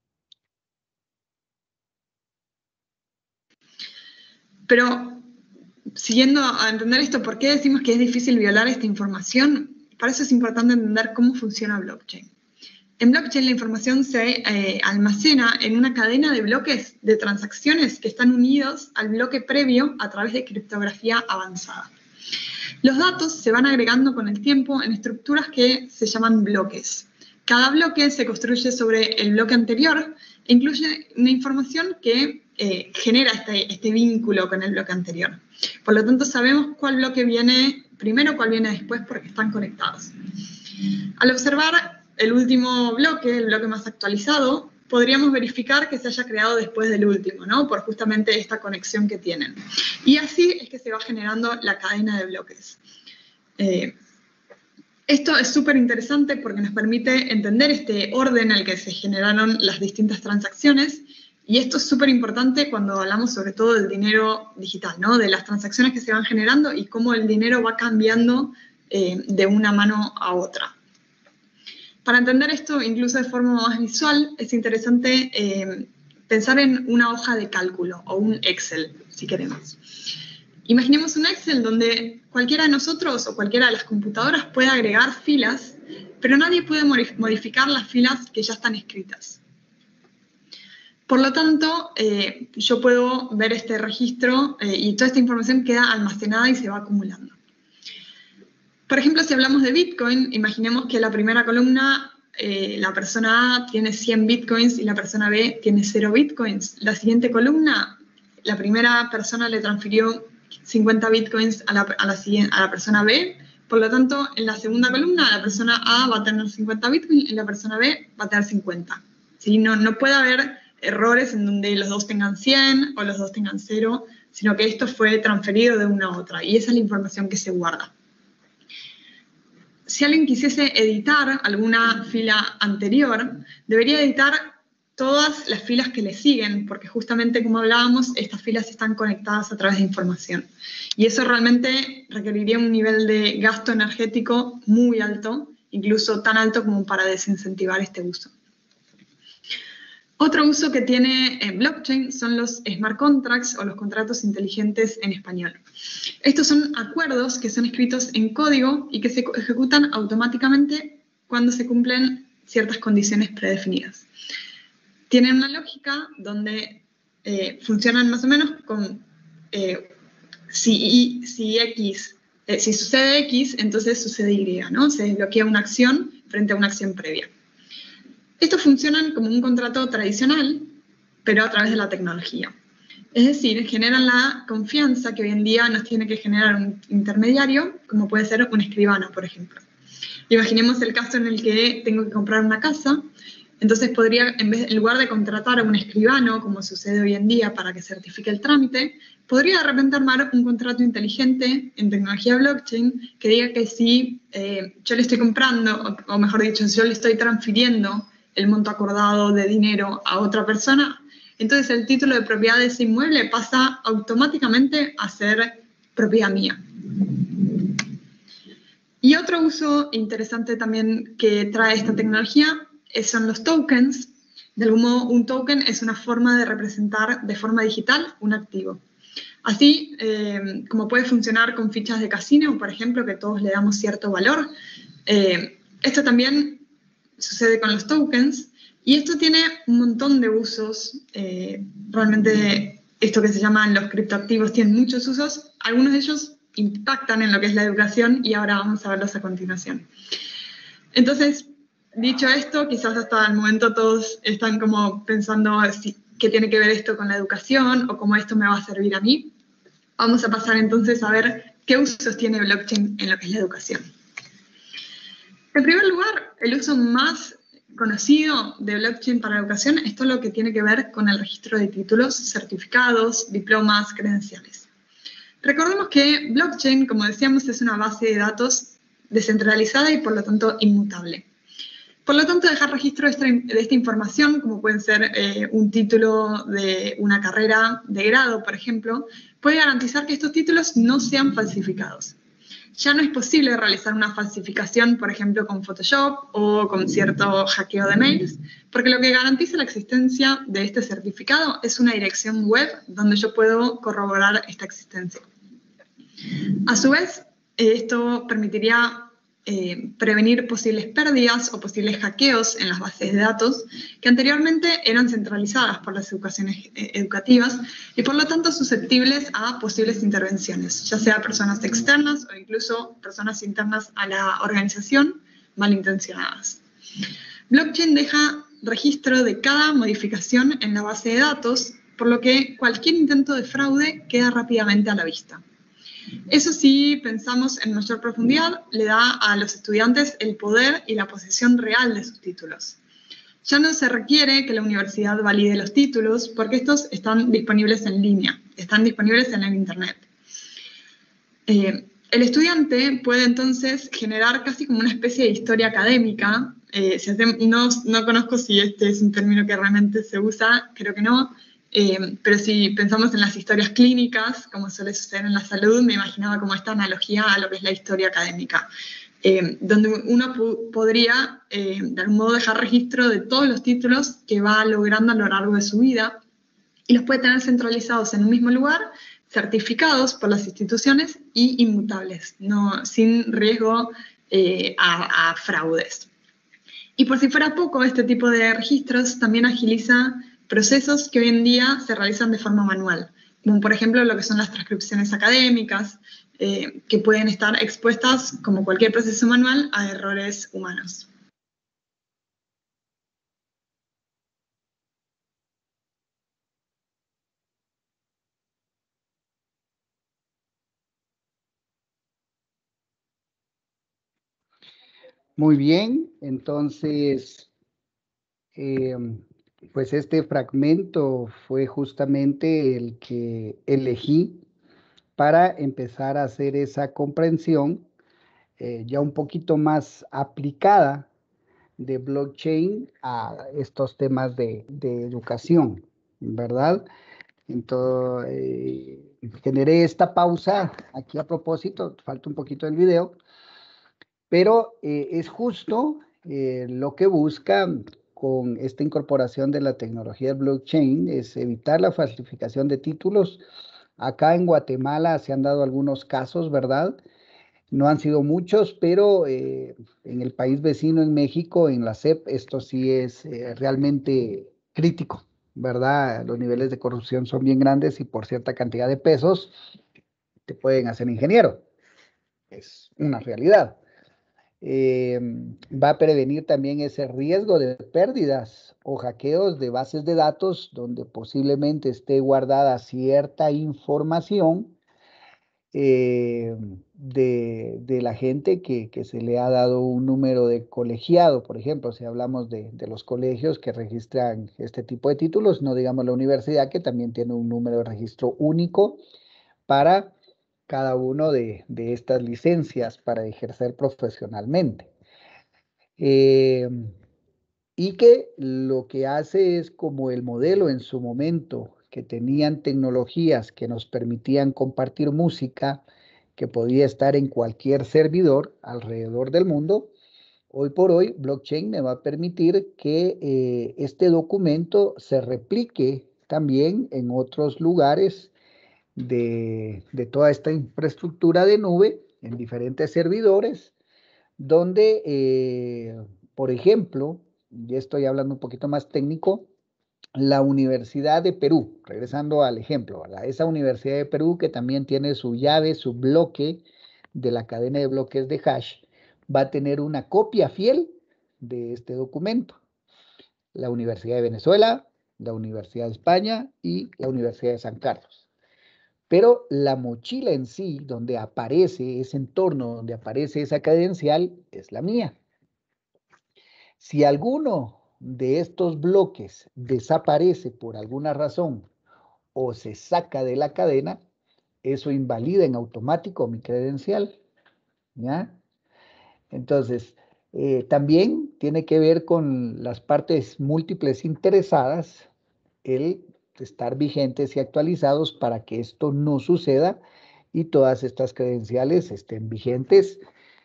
Pero, siguiendo a entender esto, ¿por qué decimos que es difícil violar esta información? Para eso es importante entender cómo funciona blockchain. En blockchain la información se almacena en una cadena de bloques de transacciones que están unidos al bloque previo a través de criptografía avanzada. Los datos se van agregando con el tiempo en estructuras que se llaman bloques. Cada bloque se construye sobre el bloque anterior e incluye una información que genera este vínculo con el bloque anterior. Por lo tanto, sabemos cuál bloque viene primero, cuál viene después, porque están conectados. Al observar el último bloque, el bloque más actualizado, podríamos verificar que se haya creado después del último, ¿no? Por justamente esta conexión que tienen. Y así es que se va generando la cadena de bloques. Esto es súper interesante porque nos permite entender este orden en el que se generaron las distintas transacciones, y esto es súper importante cuando hablamos sobre todo del dinero digital, ¿no? De las transacciones que se van generando y cómo el dinero va cambiando de una mano a otra. Para entender esto, incluso de forma más visual, es interesante pensar en una hoja de cálculo o un Excel, si queremos. Imaginemos un Excel donde cualquiera de nosotros o cualquiera de las computadoras puede agregar filas, pero nadie puede modificar las filas que ya están escritas. Por lo tanto, yo puedo ver este registro y toda esta información queda almacenada y se va acumulando. Por ejemplo, si hablamos de Bitcoin, imaginemos que la primera columna, la persona A tiene 100 Bitcoins y la persona B tiene 0 Bitcoins. La siguiente columna, la primera persona le transfirió 50 Bitcoins a la persona B. Por lo tanto, en la segunda columna, la persona A va a tener 50 Bitcoins y la persona B va a tener 50. ¿Sí? No puede haber errores en donde los dos tengan 100 o los dos tengan 0, sino que esto fue transferido de una a otra, y esa es la información que se guarda. Si alguien quisiese editar alguna fila anterior, debería editar todas las filas que le siguen, porque justamente como hablábamos, estas filas están conectadas a través de información. Y eso realmente requeriría un nivel de gasto energético muy alto, incluso tan alto como para desincentivar este uso. Otro uso que tiene blockchain son los smart contracts o los contratos inteligentes en español. Estos son acuerdos que son escritos en código y que se ejecutan automáticamente cuando se cumplen ciertas condiciones predefinidas. Tienen una lógica donde funcionan más o menos con si sucede X, entonces sucede Y, ¿no? Se desbloquea una acción frente a una acción previa. Estos funcionan como un contrato tradicional, pero a través de la tecnología. Es decir, generan la confianza que hoy en día nos tiene que generar un intermediario, como puede ser un escribano, por ejemplo. Imaginemos el caso en el que tengo que comprar una casa, entonces podría, en lugar de contratar a un escribano, como sucede hoy en día para que certifique el trámite, podría de repente armar un contrato inteligente en tecnología blockchain que diga que si yo le estoy comprando, o mejor dicho, si yo le estoy transfiriendo el monto acordado de dinero a otra persona, entonces el título de propiedad de ese inmueble pasa automáticamente a ser propiedad mía. Y otro uso interesante también que trae esta tecnología son los tokens. De algún modo, un token es una forma de representar de forma digital un activo. Así como puede funcionar con fichas de casino, por ejemplo, que todos le damos cierto valor, esto también sucede con los tokens, y esto tiene un montón de usos. Realmente esto que se llaman los criptoactivos tienen muchos usos, algunos de ellos impactan en lo que es la educación y ahora vamos a verlos a continuación. Entonces, dicho esto, quizás hasta el momento todos están como pensando qué tiene que ver esto con la educación o cómo esto me va a servir a mí. Vamos a pasar entonces a ver qué usos tiene blockchain en lo que es la educación. En primer lugar, el uso más conocido de blockchain para la educación es todo lo que tiene que ver con el registro de títulos, certificados, diplomas, credenciales. Recordemos que blockchain, como decíamos, es una base de datos descentralizada y por lo tanto inmutable. Por lo tanto, dejar registro de esta información, como pueden ser un título de una carrera de grado, por ejemplo, puede garantizar que estos títulos no sean falsificados. ya no es posible realizar una falsificación, por ejemplo, con Photoshop o con cierto hackeo de mails, porque lo que garantiza la existencia de este certificado es una dirección web donde yo puedo corroborar esta existencia. A su vez, esto permitiría prevenir posibles pérdidas o posibles hackeos en las bases de datos que anteriormente eran centralizadas por las educativas y por lo tanto susceptibles a posibles intervenciones, ya sea personas externas o incluso personas internas a la organización malintencionadas. Blockchain deja registro de cada modificación en la base de datos, por lo que cualquier intento de fraude queda rápidamente a la vista. Eso sí, pensamos en mayor profundidad, le da a los estudiantes el poder y la posesión real de sus títulos. Ya no se requiere que la universidad valide los títulos porque estos están disponibles en línea, están disponibles en el Internet. El estudiante puede entonces generar casi como una especie de historia académica. No conozco si este es un término que realmente se usa, creo que no, pero si pensamos en las historias clínicas, como suele suceder en la salud, me imaginaba como esta analogía a lo que es la historia académica, donde uno podría, de algún modo, dejar registro de todos los títulos que va logrando a lo largo de su vida y los puede tener centralizados en un mismo lugar, certificados por las instituciones y inmutables, sin riesgo a fraudes. Y por si fuera poco, este tipo de registros también agiliza procesos que hoy en día se realizan de forma manual, como por ejemplo lo que son las transcripciones académicas, que pueden estar expuestas, como cualquier proceso manual, a errores humanos. Muy bien, entonces, pues este fragmento fue justamente el que elegí para empezar a hacer esa comprensión ya un poquito más aplicada de blockchain a estos temas de educación, ¿verdad? Entonces, generé esta pausa aquí a propósito, falta un poquito del video, pero es justo lo que busca con esta incorporación de la tecnología de blockchain, es evitar la falsificación de títulos. Acá en Guatemala se han dado algunos casos, ¿verdad? No han sido muchos, pero en el país vecino, en México, en la SEP, esto sí es realmente crítico, ¿verdad? Los niveles de corrupción son bien grandes y por cierta cantidad de pesos te pueden hacer ingeniero. Es una realidad. Va a prevenir también ese riesgo de pérdidas o hackeos de bases de datos donde posiblemente esté guardada cierta información de la gente que se le ha dado un número de colegiado, por ejemplo, si hablamos de los colegios que registran este tipo de títulos, no digamos la universidad que también tiene un número de registro único para cada uno de estas licencias para ejercer profesionalmente. Eh, y que lo que hace es como el modelo en su momento, que tenían tecnologías que nos permitían compartir música, que podía estar en cualquier servidor alrededor del mundo. Hoy por hoy, blockchain me va a permitir que este documento se replique también en otros lugares de toda esta infraestructura de nube, en diferentes servidores, donde, por ejemplo, ya estoy hablando un poquito más técnico, la Universidad de Perú, regresando al ejemplo, ¿verdad? Esa Universidad de Perú que también tiene su llave, su bloque de la cadena de bloques de hash, va a tener una copia fiel de este documento. La Universidad de Venezuela, la Universidad de España y la Universidad de San Carlos. Pero la mochila en sí, donde aparece ese entorno, donde aparece esa credencial, es la mía. Si alguno de estos bloques desaparece por alguna razón o se saca de la cadena, eso invalida en automático mi credencial, ¿ya? Entonces, también tiene que ver con las partes múltiples interesadas, el estar vigentes y actualizados para que esto no suceda y todas estas credenciales estén vigentes.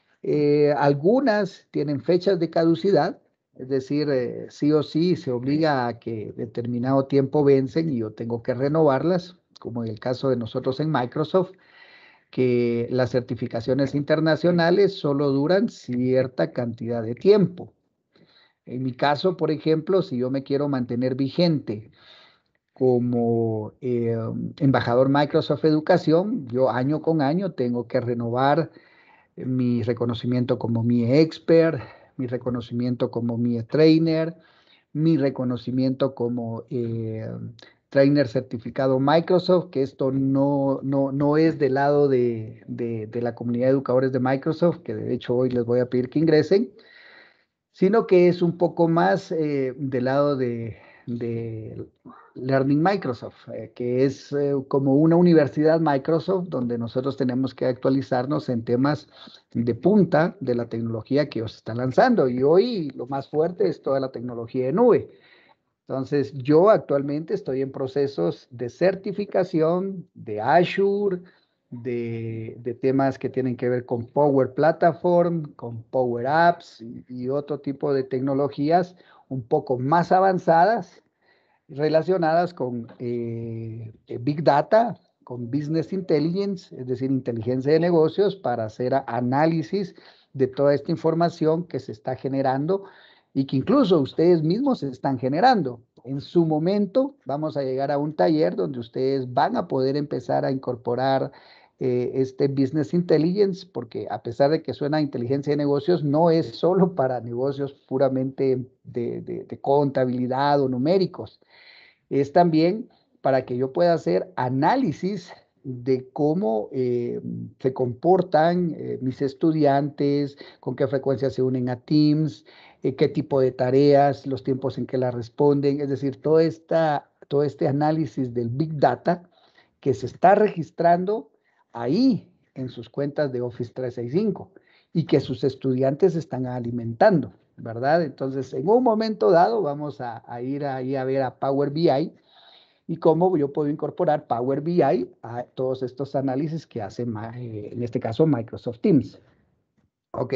Algunas tienen fechas de caducidad, es decir, sí o sí se obliga a que determinado tiempo vencen y yo tengo que renovarlas, como en el caso de nosotros en Microsoft, que las certificaciones internacionales solo duran cierta cantidad de tiempo. En mi caso, por ejemplo, si yo me quiero mantener vigente como embajador Microsoft Educación, yo año con año tengo que renovar mi reconocimiento como mi expert, mi reconocimiento como mi trainer, mi reconocimiento como trainer certificado Microsoft, que esto no es del lado de la comunidad de educadores de Microsoft, que de hecho hoy les voy a pedir que ingresen, sino que es un poco más del lado de Learning Microsoft, que es como una universidad Microsoft donde nosotros tenemos que actualizarnos en temas de punta de la tecnología que os está lanzando. Y hoy lo más fuerte es toda la tecnología de nube. Entonces, yo actualmente estoy en procesos de certificación de Azure, de temas que tienen que ver con Power Platform, con Power Apps y otro tipo de tecnologías un poco más avanzadas relacionadas con Big Data, con Business Intelligence, es decir, inteligencia de negocios, para hacer análisis de toda esta información que se está generando y que incluso ustedes mismos se están generando. En su momento vamos a llegar a un taller donde ustedes van a poder empezar a incorporar este Business Intelligence, porque a pesar de que suena a inteligencia de negocios, no es solo para negocios puramente de contabilidad o numéricos, es también para que yo pueda hacer análisis de cómo se comportan mis estudiantes, con qué frecuencia se unen a Teams, qué tipo de tareas, los tiempos en que las responden, es decir, todo este análisis del Big Data que se está registrando ahí en sus cuentas de Office 365 y que sus estudiantes están alimentando, ¿verdad? Entonces, en un momento dado vamos a ir ahí a ver a Power BI y cómo yo puedo incorporar Power BI a todos estos análisis que hace, en este caso, Microsoft Teams. Ok.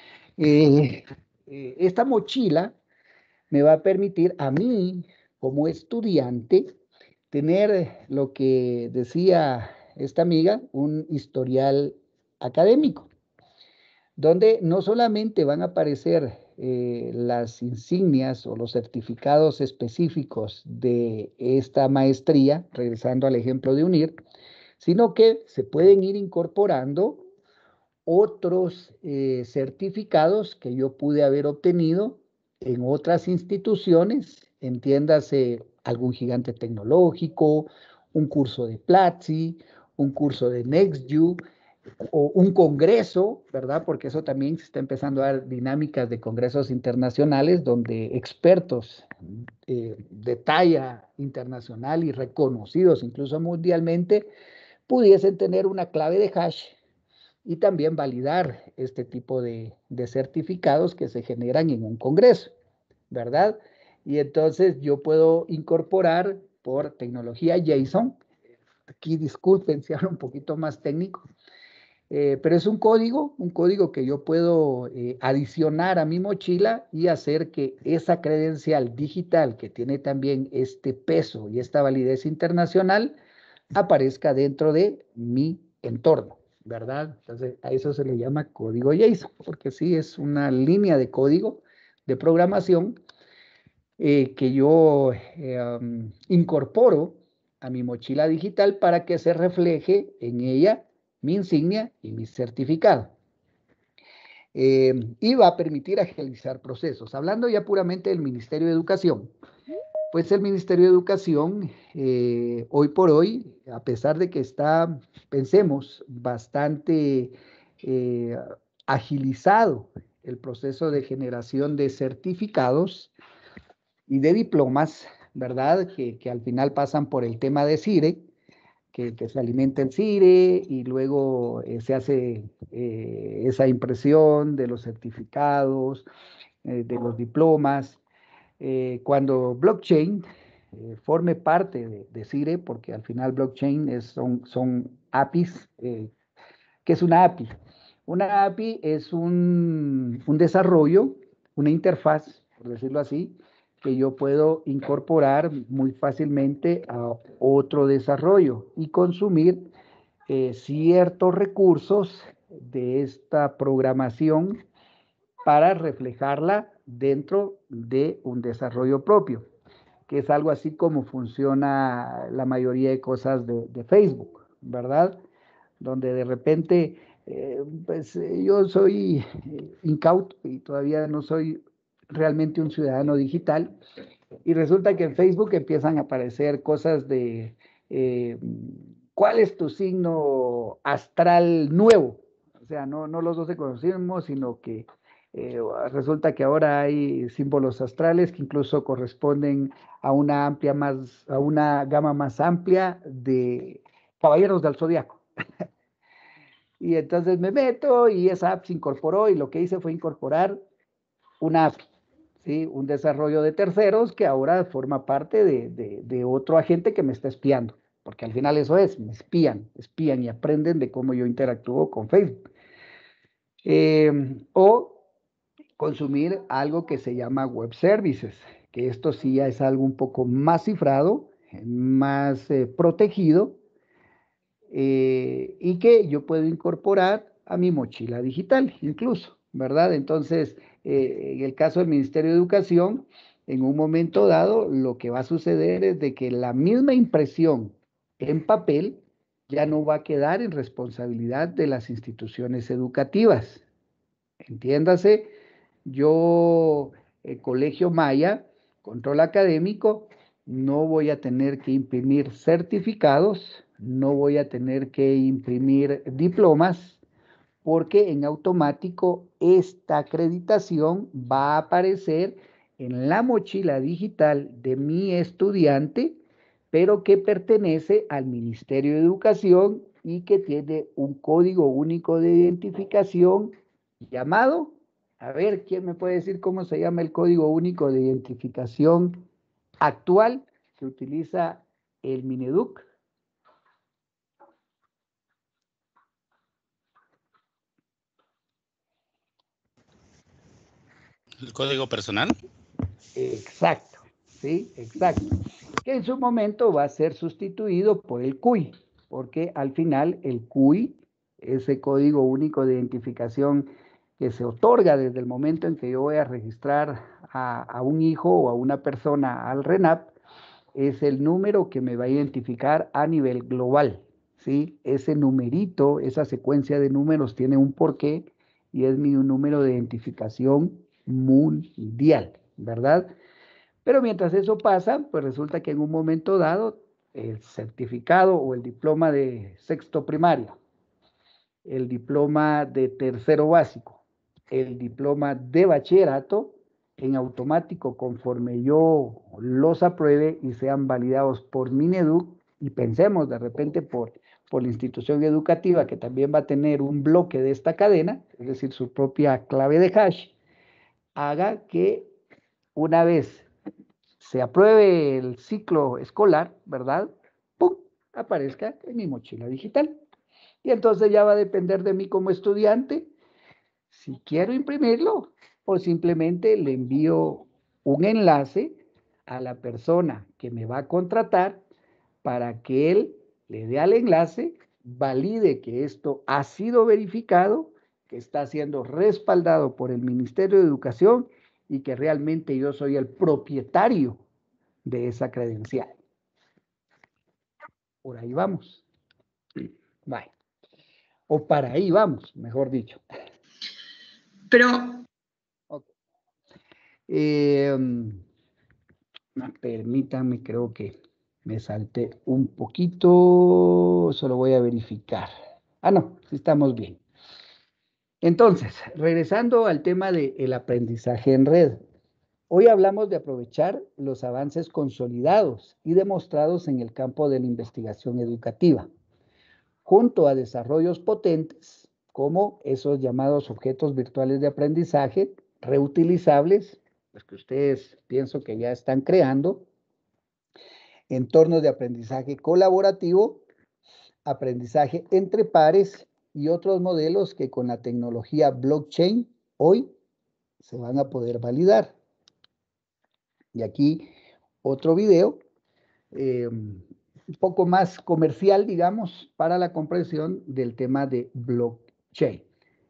Esta mochila me va a permitir a mí, como estudiante, tener lo que decía esta amiga, un historial académico, donde no solamente van a aparecer las insignias o los certificados específicos de esta maestría, regresando al ejemplo de UNIR, sino que se pueden ir incorporando otros certificados que yo pude haber obtenido en otras instituciones, entiéndase algún gigante tecnológico, un curso de Platzi, un curso de NextView, o un congreso, ¿verdad? Porque eso también se está empezando a dar dinámicas de congresos internacionales donde expertos de talla internacional y reconocidos incluso mundialmente pudiesen tener una clave de hash y también validar este tipo de certificados que se generan en un congreso, ¿verdad? Y entonces yo puedo incorporar por tecnología JSON, aquí disculpen si hablo un poquito más técnico, pero es un código que yo puedo adicionar a mi mochila y hacer que esa credencial digital que tiene también este peso y esta validez internacional aparezca dentro de mi entorno, ¿verdad? Entonces a eso se le llama código JSON, porque sí es una línea de código de programación que yo incorporo a mi mochila digital para que se refleje en ella mi insignia y mi certificado. Y va a permitir agilizar procesos. Hablando ya puramente del Ministerio de Educación, pues el Ministerio de Educación, hoy por hoy, a pesar de que está, pensemos, bastante eh, agilizado el proceso de generación de certificados, y de diplomas, ¿verdad? Que al final pasan por el tema de CIRE, que se alimenta el CIRE y luego se hace esa impresión de los certificados, de los diplomas. Cuando blockchain forme parte de CIRE, porque al final blockchain son APIs. ¿Qué es una API? Una API es un desarrollo, una interfaz, por decirlo así, que yo puedo incorporar muy fácilmente a otro desarrollo y consumir ciertos recursos de esta programación para reflejarla dentro de un desarrollo propio, que es algo así como funciona la mayoría de cosas de Facebook, ¿verdad? Donde de repente, yo soy incauto y todavía no soy realmente un ciudadano digital, y resulta que en Facebook empiezan a aparecer cosas de eh, ¿cuál es tu signo astral nuevo? O sea, no los dos se conocimos, sino que resulta que ahora hay símbolos astrales que incluso corresponden a a una gama más amplia de caballeros del zodiaco. Y entonces me meto y esa app se incorporó y lo que hice fue incorporar una app, ¿sí? Un desarrollo de terceros que ahora forma parte de otro agente que me está espiando, porque al final eso es, me espían y aprenden de cómo yo interactúo con Facebook. O consumir algo que se llama web services, que esto sí ya es algo un poco más cifrado, más protegido, y que yo puedo incorporar a mi mochila digital incluso, ¿verdad? Entonces, en el caso del Ministerio de Educación, en un momento dado, lo que va a suceder es de que la misma impresión en papel ya no va a quedar en responsabilidad de las instituciones educativas. Entiéndase, yo, el Colegio Maya, control académico, no voy a tener que imprimir certificados, no voy a tener que imprimir diplomas, porque en automático esta acreditación va a aparecer en la mochila digital de mi estudiante, pero que pertenece al Ministerio de Educación y que tiene un código único de identificación llamado, a ver, ¿quién me puede decir cómo se llama el código único de identificación actual que utiliza el Mineduc? ¿El código personal? Exacto, sí, exacto. Que en su momento va a ser sustituido por el CUI, porque al final el CUI, ese código único de identificación que se otorga desde el momento en que yo voy a registrar a un hijo o a una persona al RENAP, es el número que me va a identificar a nivel global, ¿sí? Ese numerito, esa secuencia de números tiene un porqué y es mi número de identificación mundial, ¿verdad? Pero mientras eso pasa, pues resulta que en un momento dado, el certificado o el diploma de sexto primario, el diploma de tercero básico, el diploma de bachillerato, en automático, conforme yo los apruebe y sean validados por Mineduc, y pensemos de repente por la institución educativa que también va a tener un bloque de esta cadena, es decir, su propia clave de hash, haga que una vez se apruebe el ciclo escolar, ¿verdad? ¡Pum! Aparezca en mi mochila digital. Y entonces ya va a depender de mí como estudiante si quiero imprimirlo o simplemente le envío un enlace a la persona que me va a contratar para que él le dé al enlace, valide que esto ha sido verificado, que está siendo respaldado por el Ministerio de Educación y que realmente yo soy el propietario de esa credencial. Por ahí vamos. Bye. O para ahí vamos, mejor dicho. Pero... Okay. Permítanme, creo que me salté un poquito, solo voy a verificar. Ah, no, sí estamos bien. Entonces, regresando al tema del aprendizaje en red. Hoy hablamos de aprovechar los avances consolidados y demostrados en el campo de la investigación educativa, junto a desarrollos potentes como esos llamados objetos virtuales de aprendizaje reutilizables, los que ustedes pienso que ya están creando, entornos de aprendizaje colaborativo, aprendizaje entre pares y otros modelos que con la tecnología blockchain hoy se van a poder validar. Y aquí otro video, un poco más comercial, digamos, para la comprensión del tema de blockchain.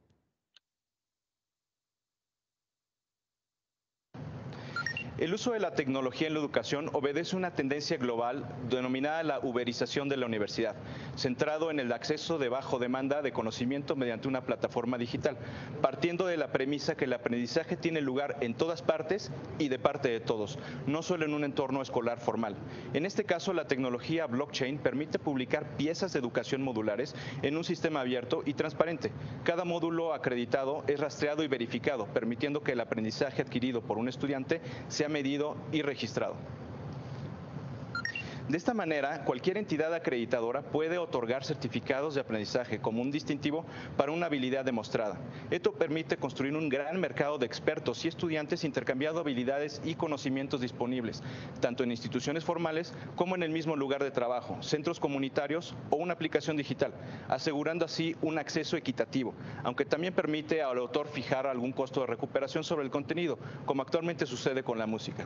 El uso de la tecnología en la educación obedece a una tendencia global denominada la uberización de la universidad, centrado en el acceso de bajo demanda de conocimiento mediante una plataforma digital, partiendo de la premisa que el aprendizaje tiene lugar en todas partes y de parte de todos, no solo en un entorno escolar formal. En este caso, la tecnología blockchain permite publicar piezas de educación modulares en un sistema abierto y transparente. Cada módulo acreditado es rastreado y verificado, permitiendo que el aprendizaje adquirido por un estudiante sea medido y registrado. De esta manera, cualquier entidad acreditadora puede otorgar certificados de aprendizaje como un distintivo para una habilidad demostrada. Esto permite construir un gran mercado de expertos y estudiantes intercambiando habilidades y conocimientos disponibles, tanto en instituciones formales como en el mismo lugar de trabajo, centros comunitarios o una aplicación digital, asegurando así un acceso equitativo, aunque también permite al autor fijar algún costo de recuperación sobre el contenido, como actualmente sucede con la música.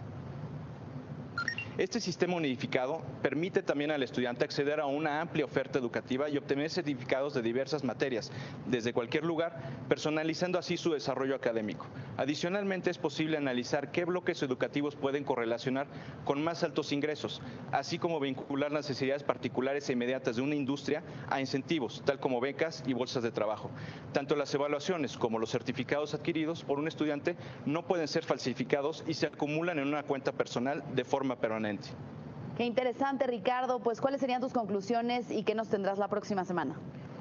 Este sistema unificado permite también al estudiante acceder a una amplia oferta educativa y obtener certificados de diversas materias, desde cualquier lugar, personalizando así su desarrollo académico. Adicionalmente, es posible analizar qué bloques educativos pueden correlacionar con más altos ingresos, así como vincular las necesidades particulares e inmediatas de una industria a incentivos, tal como becas y bolsas de trabajo. Tanto las evaluaciones como los certificados adquiridos por un estudiante no pueden ser falsificados y se acumulan en una cuenta personal de forma permanente. Qué interesante, Ricardo. Pues, ¿cuáles serían tus conclusiones y qué nos tendrás la próxima semana?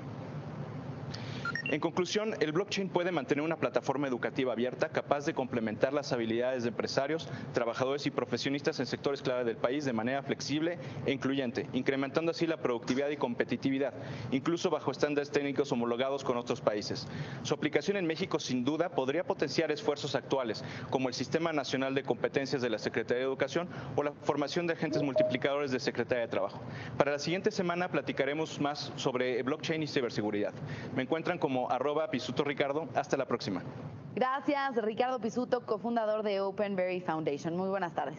En conclusión, el blockchain puede mantener una plataforma educativa abierta capaz de complementar las habilidades de empresarios, trabajadores y profesionistas en sectores clave del país de manera flexible e incluyente, incrementando así la productividad y competitividad, incluso bajo estándares técnicos homologados con otros países. Su aplicación en México, sin duda, podría potenciar esfuerzos actuales, como el Sistema Nacional de Competencias de la Secretaría de Educación o la formación de agentes multiplicadores de Secretaría de Trabajo. Para la siguiente semana platicaremos más sobre blockchain y ciberseguridad. Me encuentran como @PisutoRicardo. Hasta la próxima. Gracias, Ricardo Pisuto, cofundador de Openberry Foundation. Muy buenas tardes.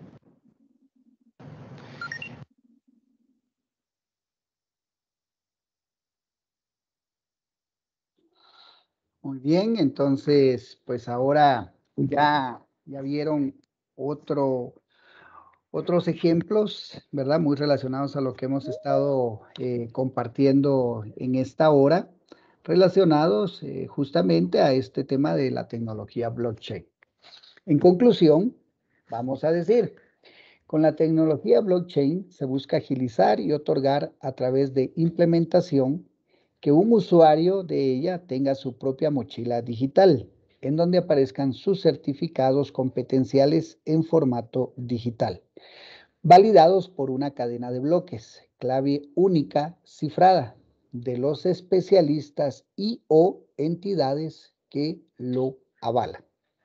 Muy bien, entonces, pues ahora ya vieron otros ejemplos, ¿verdad? Muy relacionados a lo que hemos estado compartiendo en esta hora, relacionados justamente a este tema de la tecnología blockchain. En conclusión, vamos a decir, con la tecnología blockchain se busca agilizar y otorgar a través de implementación que un usuario de ella tenga su propia mochila digital, en donde aparezcan sus certificados competenciales en formato digital, validados por una cadena de bloques, clave única cifrada de los especialistas y o entidades que lo avalan.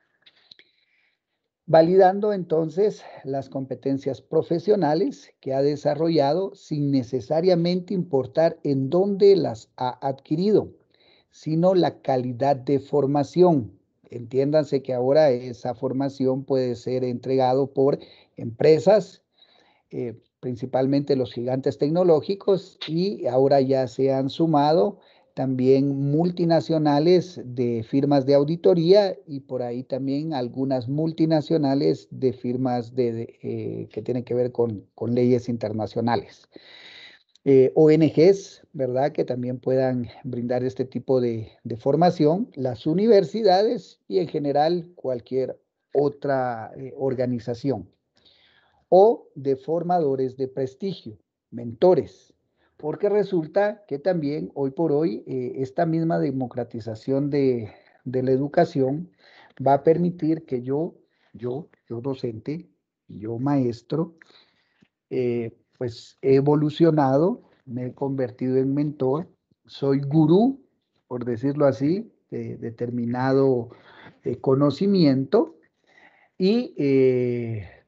Validando entonces las competencias profesionales que ha desarrollado sin necesariamente importar en dónde las ha adquirido, sino la calidad de formación. Entiéndanse que ahora esa formación puede ser entregado por empresas, principalmente los gigantes tecnológicos, y ahora ya se han sumado también multinacionales de firmas de auditoría y por ahí también algunas multinacionales de firmas que tienen que ver con leyes internacionales. ONGs, ¿verdad? Que también puedan brindar este tipo de formación, las universidades y en general cualquier otra organización. O de formadores de prestigio, mentores, porque resulta que también hoy por hoy esta misma democratización de la educación va a permitir que yo docente, yo maestro, pues he evolucionado, me he convertido en mentor, soy gurú, por decirlo así, de determinado conocimiento y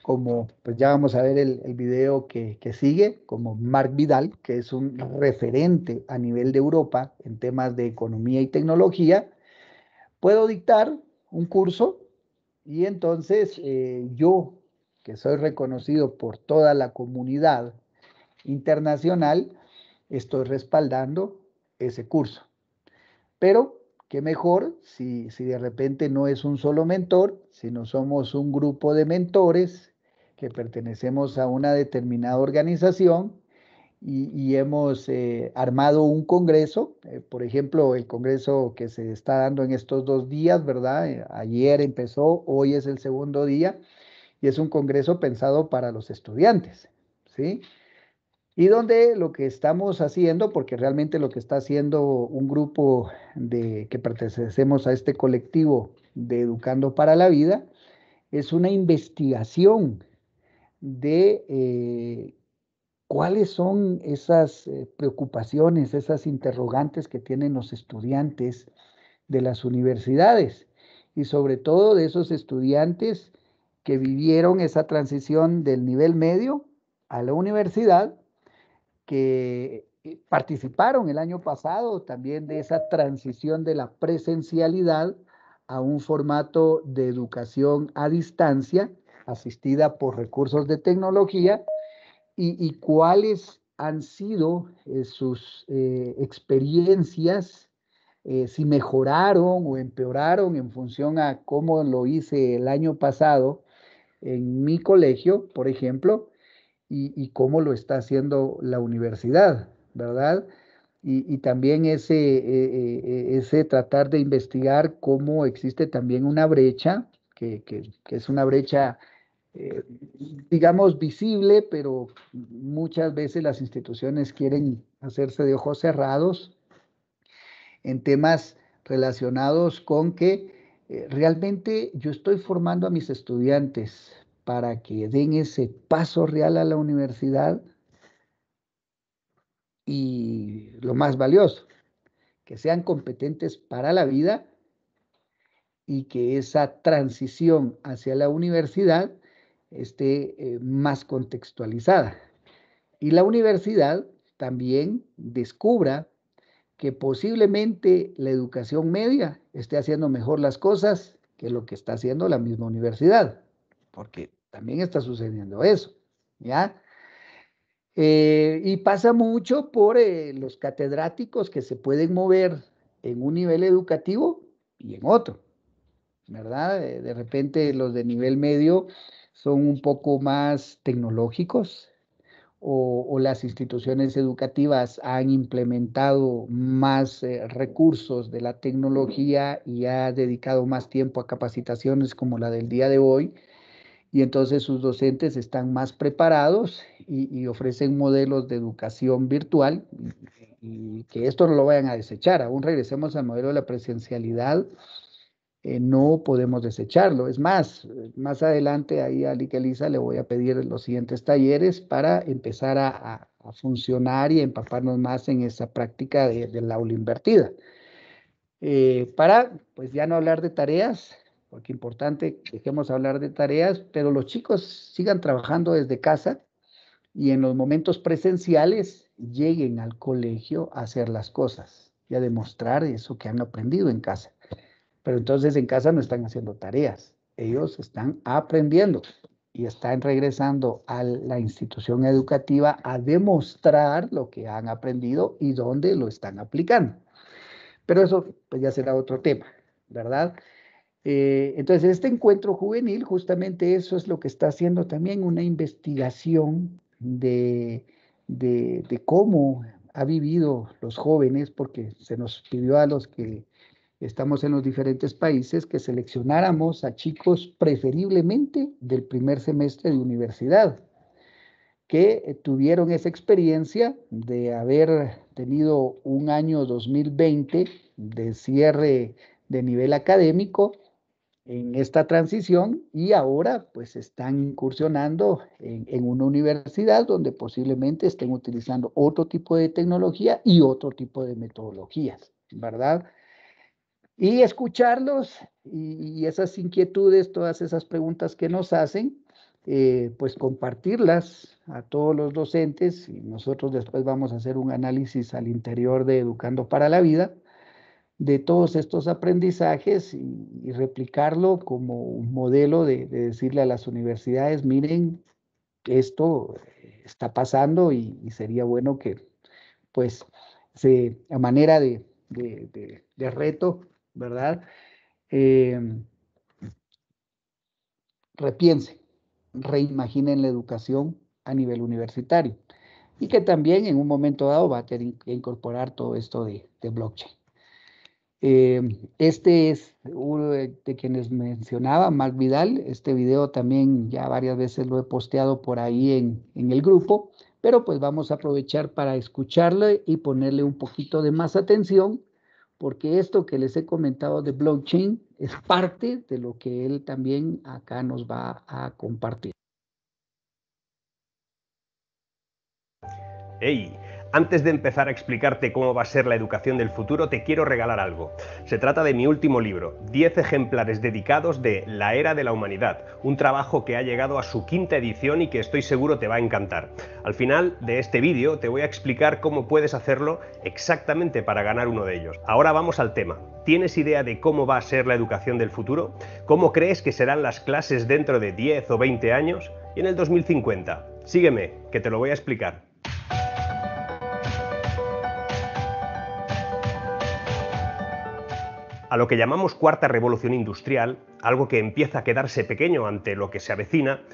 como pues ya vamos a ver el video que sigue, como Marc Vidal, que es un referente a nivel de Europa en temas de economía y tecnología, puedo dictar un curso y entonces yo, que soy reconocido por toda la comunidad internacional, estoy respaldando ese curso. Pero qué mejor si de repente no es un solo mentor, sino somos un grupo de mentores que pertenecemos a una determinada organización y hemos armado un congreso, por ejemplo, el congreso que se está dando en estos 2 días, ¿verdad? Ayer empezó, hoy es el segundo día, y es un congreso pensado para los estudiantes, ¿sí? Y donde lo que estamos haciendo, porque realmente lo que está haciendo un grupo de que pertenecemos a este colectivo de Educando para la Vida, es una investigación de cuáles son esas preocupaciones, esas interrogantes que tienen los estudiantes de las universidades y sobre todo de esos estudiantes que vivieron esa transición del nivel medio a la universidad, que participaron el año pasado también de esa transición de la presencialidad a un formato de educación a distancia, asistida por recursos de tecnología, y cuáles han sido sus experiencias, si mejoraron o empeoraron en función a cómo lo hice el año pasado en mi colegio, por ejemplo, y cómo lo está haciendo la universidad, ¿verdad? Y también ese tratar de investigar cómo existe también una brecha, que es una brecha, eh, digamos, visible, pero muchas veces las instituciones quieren hacerse de ojos cerrados en temas relacionados con que realmente yo estoy formando a mis estudiantes para que den ese paso real a la universidad y lo más valioso, que sean competentes para la vida y que esa transición hacia la universidad esté más contextualizada. Y la universidad también descubra que posiblemente la educación media esté haciendo mejor las cosas que lo que está haciendo la misma universidad, porque también está sucediendo eso, ¿ya? Y pasa mucho por los catedráticos que se pueden mover en un nivel educativo y en otro, ¿verdad? De repente los de nivel medio son un poco más tecnológicos, o las instituciones educativas han implementado más recursos de la tecnología y ha dedicado más tiempo a capacitaciones como la del día de hoy, y entonces sus docentes están más preparados y ofrecen modelos de educación virtual, y que esto no lo vayan a desechar, aún regresemos al modelo de la presencialidad, no podemos desecharlo. Es más, más adelante ahí a Lica Elisa le voy a pedir los siguientes talleres para empezar a funcionar y a empaparnos más en esa práctica del aula invertida. Para, pues ya no hablar de tareas, porque importante, dejemos hablar de tareas, pero los chicos sigan trabajando desde casa y en los momentos presenciales lleguen al colegio a hacer las cosas y a demostrar eso que han aprendido en casa. Pero entonces en casa no están haciendo tareas, ellos están aprendiendo y están regresando a la institución educativa a demostrar lo que han aprendido y dónde lo están aplicando. Pero eso pues ya será otro tema, ¿verdad? Entonces este encuentro juvenil, justamente eso es lo que está haciendo también una investigación de cómo ha vivido los jóvenes, porque se nos pidió a los que estamos en los diferentes países que seleccionáramos a chicos preferiblemente del primer semestre de universidad, que tuvieron esa experiencia de haber tenido un año 2020 de cierre de nivel académico en esta transición y ahora pues están incursionando en una universidad donde posiblemente estén utilizando otro tipo de tecnología y otro tipo de metodologías, ¿verdad? Y escucharlos y esas inquietudes, todas esas preguntas que nos hacen, pues compartirlas a todos los docentes, y nosotros después vamos a hacer un análisis al interior de Educando para la Vida de todos estos aprendizajes y replicarlo como un modelo de decirle a las universidades, miren, esto está pasando y sería bueno que, pues, a manera de reto, ¿verdad? Repiensen, reimaginen la educación a nivel universitario y que también en un momento dado va a tener que incorporar todo esto de blockchain. Este es uno de quienes mencionaba, Marc Vidal. Este video también ya varias veces lo he posteado por ahí en el grupo, pero pues vamos a aprovechar para escucharlo y ponerle un poquito de más atención, porque esto que les he comentado de blockchain es parte de lo que él también acá nos va a compartir. ¡Hey! Antes de empezar a explicarte cómo va a ser la educación del futuro, te quiero regalar algo. Se trata de mi último libro, 10 ejemplares dedicados de La Era de la Humanidad, un trabajo que ha llegado a su 5ª edición y que estoy seguro te va a encantar. Al final de este vídeo te voy a explicar cómo puedes hacerlo exactamente para ganar uno de ellos. Ahora vamos al tema. ¿Tienes idea de cómo va a ser la educación del futuro? ¿Cómo crees que serán las clases dentro de 10 o 20 años? ¿Y en el 2050? Sígueme, que te lo voy a explicar. A lo que llamamos cuarta revolución industrial, algo que empieza a quedarse pequeño ante lo que se avecina,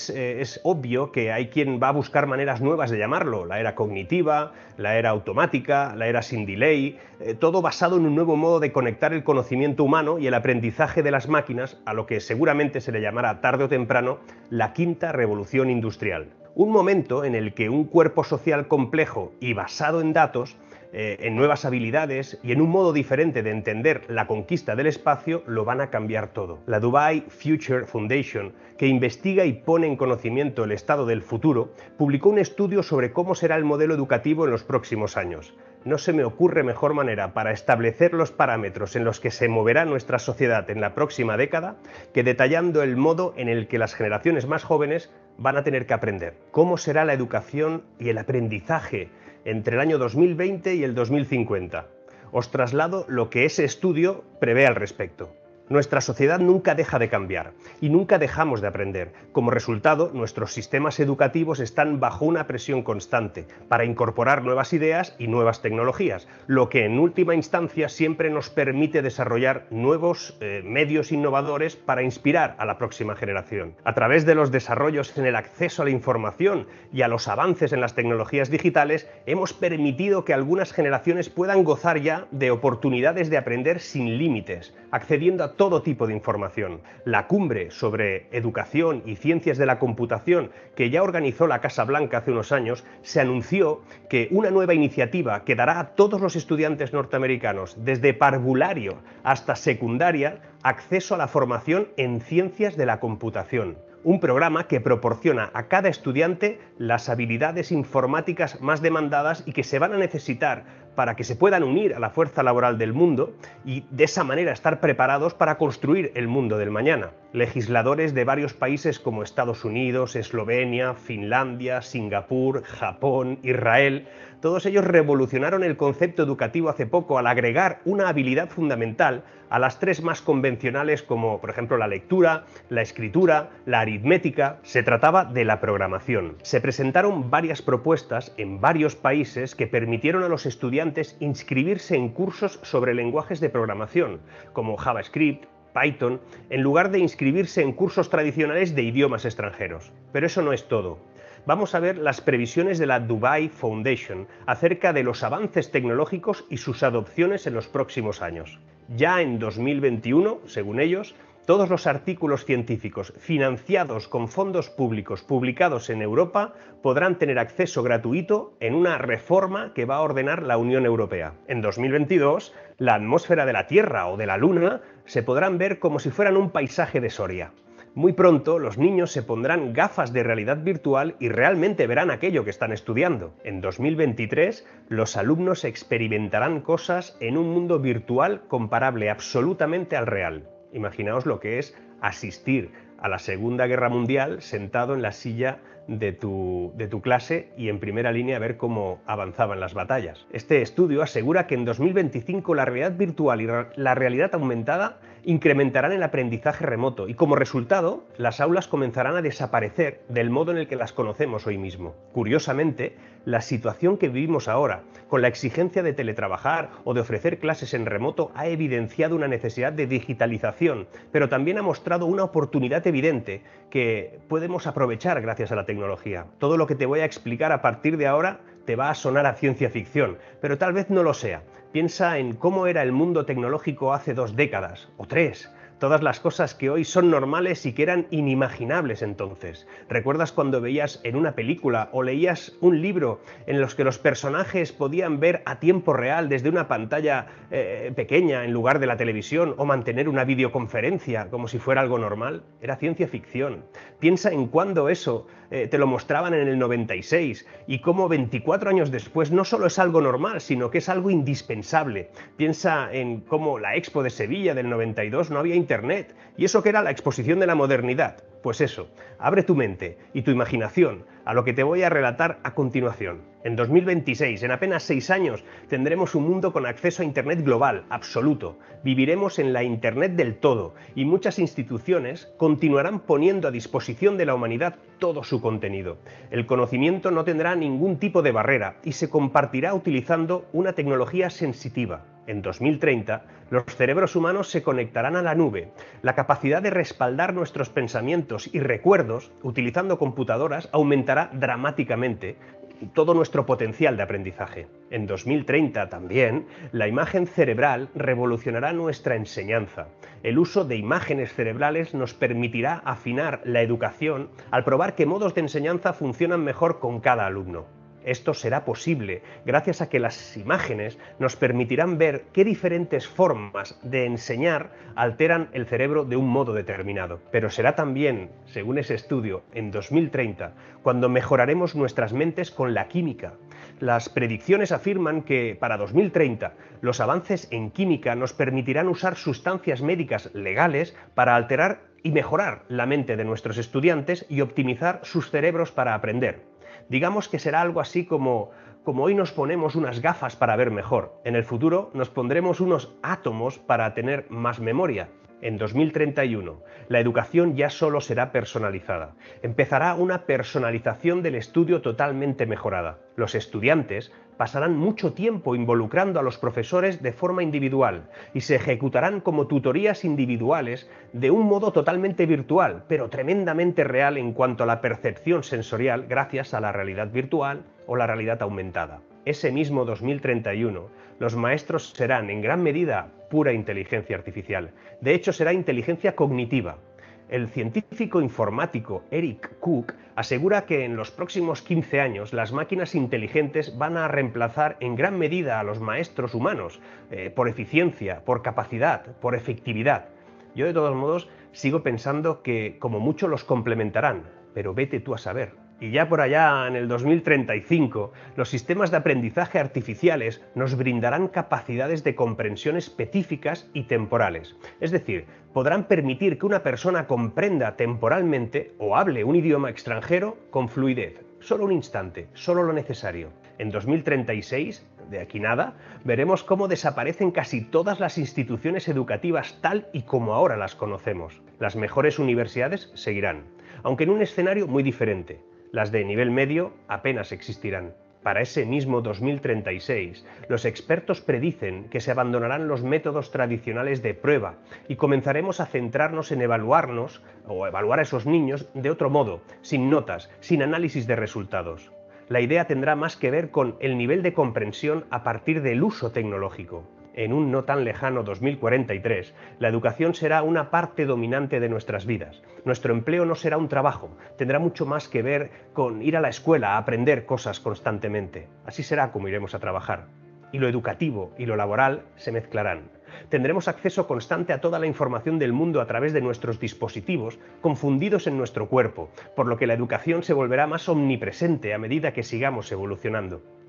es obvio que hay quien va a buscar maneras nuevas de llamarlo, la era cognitiva, la era automática, la era sin delay, todo basado en un nuevo modo de conectar el conocimiento humano y el aprendizaje de las máquinas a lo que seguramente se le llamará tarde o temprano la quinta revolución industrial. Un momento en el que un cuerpo social complejo y basado en datos, en nuevas habilidades y en un modo diferente de entender la conquista del espacio, lo van a cambiar todo. La Dubai Future Foundation, que investiga y pone en conocimiento el estado del futuro, publicó un estudio sobre cómo será el modelo educativo en los próximos años. No se me ocurre mejor manera para establecer los parámetros en los que se moverá nuestra sociedad en la próxima década que detallando el modo en el que las generaciones más jóvenes van a tener que aprender. ¿Cómo será la educación y el aprendizaje entre el año 2020 y el 2050? Os traslado lo que ese estudio prevé al respecto. Nuestra sociedad nunca deja de cambiar y nunca dejamos de aprender. Como resultado, nuestros sistemas educativos están bajo una presión constante para incorporar nuevas ideas y nuevas tecnologías, lo que en última instancia siempre nos permite desarrollar nuevos medios innovadores para inspirar a la próxima generación. A través de los desarrollos en el acceso a la información y a los avances en las tecnologías digitales, hemos permitido que algunas generaciones puedan gozar ya de oportunidades de aprender sin límites, accediendo a todo tipo de información. La cumbre sobre educación y ciencias de la computación que ya organizó la Casa Blanca hace unos años, se anunció que una nueva iniciativa que dará a todos los estudiantes norteamericanos, desde parvulario hasta secundaria, acceso a la formación en ciencias de la computación. Un programa que proporciona a cada estudiante las habilidades informáticas más demandadas y que se van a necesitar para que se puedan unir a la fuerza laboral del mundo y de esa manera estar preparados para construir el mundo del mañana. Legisladores de varios países como Estados Unidos, Eslovenia, Finlandia, Singapur, Japón, Israel, todos ellos revolucionaron el concepto educativo hace poco al agregar una habilidad fundamental a las tres más convencionales como, por ejemplo, la lectura, la escritura, la aritmética. Se trataba de la programación. Se presentaron varias propuestas en varios países que permitieron a los estudiantes inscribirse en cursos sobre lenguajes de programación, como JavaScript, Python, en lugar de inscribirse en cursos tradicionales de idiomas extranjeros. Pero eso no es todo. Vamos a ver las previsiones de la Dubai Foundation acerca de los avances tecnológicos y sus adopciones en los próximos años. Ya en 2021, según ellos, todos los artículos científicos financiados con fondos públicos publicados en Europa podrán tener acceso gratuito en una reforma que va a ordenar la Unión Europea. En 2022, la atmósfera de la Tierra o de la Luna se podrán ver como si fueran un paisaje de Soria. Muy pronto los niños se pondrán gafas de realidad virtual y realmente verán aquello que están estudiando. En 2023 los alumnos experimentarán cosas en un mundo virtual comparable absolutamente al real. Imaginaos lo que es asistir a la Segunda Guerra Mundial sentado en la silla de tu clase y en primera línea a ver cómo avanzaban las batallas. Este estudio asegura que en 2025 la realidad virtual y la realidad aumentada incrementarán el aprendizaje remoto y como resultado las aulas comenzarán a desaparecer del modo en el que las conocemos hoy mismo. Curiosamente, la situación que vivimos ahora, con la exigencia de teletrabajar o de ofrecer clases en remoto, ha evidenciado una necesidad de digitalización, pero también ha mostrado una oportunidad evidente que podemos aprovechar gracias a la tecnología. Todo lo que te voy a explicar a partir de ahora te va a sonar a ciencia ficción, pero tal vez no lo sea. Piensa en cómo era el mundo tecnológico hace 2 décadas, o 3. Todas las cosas que hoy son normales y que eran inimaginables entonces. ¿Recuerdas cuando veías en una película o leías un libro en los que los personajes podían ver a tiempo real desde una pantalla pequeña en lugar de la televisión o mantener una videoconferencia como si fuera algo normal? Era ciencia ficción. Piensa en cuando eso te lo mostraban en el 96 y cómo 24 años después no solo es algo normal, sino que es algo indispensable. Piensa en cómo la Expo de Sevilla del 92 no había Internet, y eso que era la exposición de la modernidad. Pues eso, abre tu mente y tu imaginación a lo que te voy a relatar a continuación. En 2026, en apenas 6 años, tendremos un mundo con acceso a Internet global, absoluto. Viviremos en la Internet del todo y muchas instituciones continuarán poniendo a disposición de la humanidad todo su contenido. El conocimiento no tendrá ningún tipo de barrera y se compartirá utilizando una tecnología sensitiva. En 2030, los cerebros humanos se conectarán a la nube. La capacidad de respaldar nuestros pensamientos y recuerdos utilizando computadoras aumentará dramáticamente todo nuestro potencial de aprendizaje. En 2030 también, la imagen cerebral revolucionará nuestra enseñanza. El uso de imágenes cerebrales nos permitirá afinar la educación al probar qué modos de enseñanza funcionan mejor con cada alumno. Esto será posible gracias a que las imágenes nos permitirán ver qué diferentes formas de enseñar alteran el cerebro de un modo determinado. Pero será también, según ese estudio, en 2030, cuando mejoraremos nuestras mentes con la química. Las predicciones afirman que para 2030 los avances en química nos permitirán usar sustancias médicas legales para alterar y mejorar la mente de nuestros estudiantes y optimizar sus cerebros para aprender. Digamos que será algo así como hoy nos ponemos unas gafas para ver mejor. En el futuro nos pondremos unos átomos para tener más memoria. En 2031, la educación ya solo será personalizada. Empezará una personalización del estudio totalmente mejorada. Los estudiantes pasarán mucho tiempo involucrando a los profesores de forma individual y se ejecutarán como tutorías individuales de un modo totalmente virtual, pero tremendamente real en cuanto a la percepción sensorial gracias a la realidad virtual o la realidad aumentada. Ese mismo 2031, los maestros serán en gran medida pura inteligencia artificial. De hecho, será inteligencia cognitiva. El científico informático Eric Cook asegura que en los próximos 15 años las máquinas inteligentes van a reemplazar en gran medida a los maestros humanos por eficiencia, por capacidad, por efectividad. Yo de todos modos sigo pensando que como mucho los complementarán, pero vete tú a saber. Y ya por allá, en el 2035, los sistemas de aprendizaje artificiales nos brindarán capacidades de comprensión específicas y temporales. Es decir, podrán permitir que una persona comprenda temporalmente o hable un idioma extranjero con fluidez. Solo un instante, solo lo necesario. En 2036, de aquí nada, veremos cómo desaparecen casi todas las instituciones educativas tal y como ahora las conocemos. Las mejores universidades seguirán, aunque en un escenario muy diferente. Las de nivel medio apenas existirán. Para ese mismo 2036, los expertos predicen que se abandonarán los métodos tradicionales de prueba y comenzaremos a centrarnos en evaluarnos o evaluar a esos niños de otro modo, sin notas, sin análisis de resultados. La idea tendrá más que ver con el nivel de comprensión a partir del uso tecnológico. En un no tan lejano 2043, la educación será una parte dominante de nuestras vidas. Nuestro empleo no será un trabajo, tendrá mucho más que ver con ir a la escuela a aprender cosas constantemente. Así será como iremos a trabajar. Y lo educativo y lo laboral se mezclarán. Tendremos acceso constante a toda la información del mundo a través de nuestros dispositivos, confundidos en nuestro cuerpo, por lo que la educación se volverá más omnipresente a medida que sigamos evolucionando.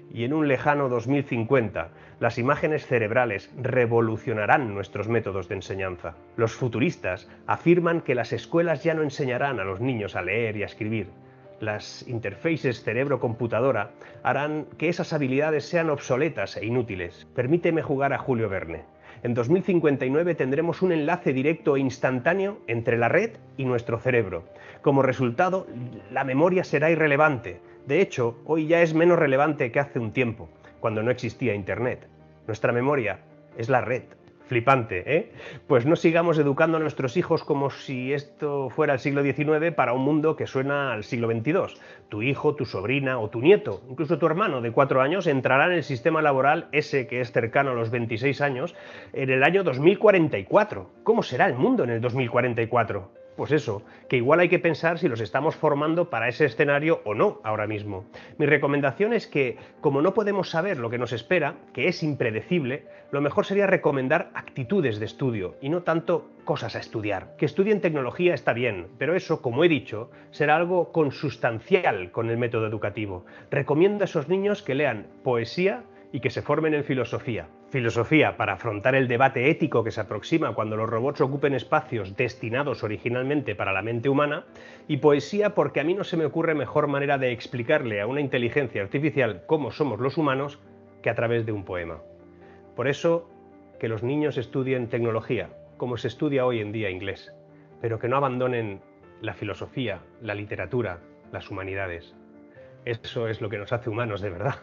y en un lejano 2050, las imágenes cerebrales revolucionarán nuestros métodos de enseñanza. Los futuristas afirman que las escuelas ya no enseñarán a los niños a leer y a escribir. Las interfaces cerebro-computadora harán que esas habilidades sean obsoletas e inútiles. Permíteme jugar a Julio Verne. En 2059 tendremos un enlace directo e instantáneo entre la red y nuestro cerebro. Como resultado, la memoria será irrelevante. De hecho, hoy ya es menos relevante que hace un tiempo, cuando no existía Internet. Nuestra memoria es la red. Flipante, ¿eh? Pues no sigamos educando a nuestros hijos como si esto fuera el siglo XIX para un mundo que suena al siglo XXII. Tu hijo, tu sobrina o tu nieto, incluso tu hermano de 4 años, entrará en el sistema laboral, ese que es cercano a los 26 años, en el año 2044. ¿Cómo será el mundo en el 2044? Pues eso, que igual hay que pensar si los estamos formando para ese escenario o no ahora mismo. Mi recomendación es que, como no podemos saber lo que nos espera, que es impredecible, lo mejor sería recomendar actitudes de estudio y no tanto cosas a estudiar. Que estudien tecnología está bien, pero eso, como he dicho, será algo consustancial con el método educativo. Recomiendo a esos niños que lean poesía y que se formen en filosofía. Filosofía para afrontar el debate ético que se aproxima cuando los robots ocupen espacios destinados originalmente para la mente humana, y poesía porque a mí no se me ocurre mejor manera de explicarle a una inteligencia artificial cómo somos los humanos que a través de un poema. Por eso, que los niños estudien tecnología, como se estudia hoy en día inglés, pero que no abandonen la filosofía, la literatura, las humanidades. Eso es lo que nos hace humanos de verdad.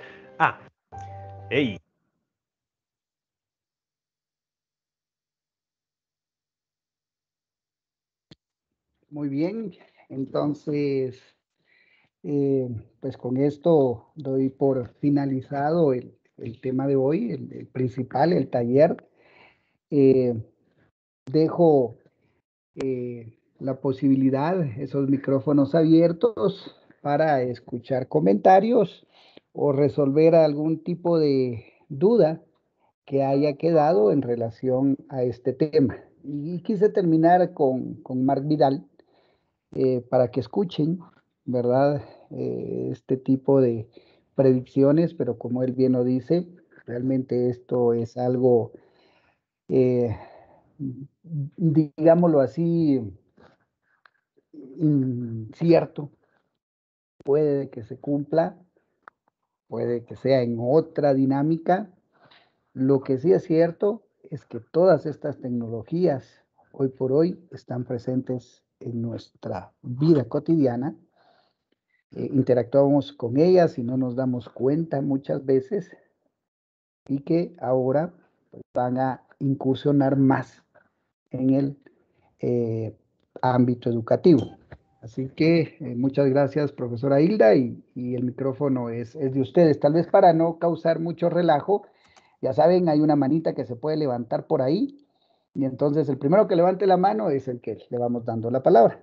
¡Ey! Muy bien, entonces, pues con esto doy por finalizado el tema de hoy, el principal, el taller. Dejo la posibilidad, esos micrófonos abiertos para escuchar comentarios o resolver algún tipo de duda que haya quedado en relación a este tema. Y quise terminar con Marc Vidal para que escuchen, ¿verdad? Este tipo de predicciones, pero como él bien lo dice, realmente esto es algo, digámoslo así, incierto. Puede que se cumpla, puede que sea en otra dinámica. Lo que sí es cierto es que todas estas tecnologías hoy por hoy están presentes en nuestra vida cotidiana. Interactuamos con ellas y no nos damos cuenta muchas veces, y que ahora pues, van a incursionar más en el ámbito educativo. Así que muchas gracias, profesora Hilda, y el micrófono es de ustedes. Tal vez para no causar mucho relajo, ya saben, hay una manita que se puede levantar por ahí, y entonces el primero que levante la mano es el que le vamos dando la palabra.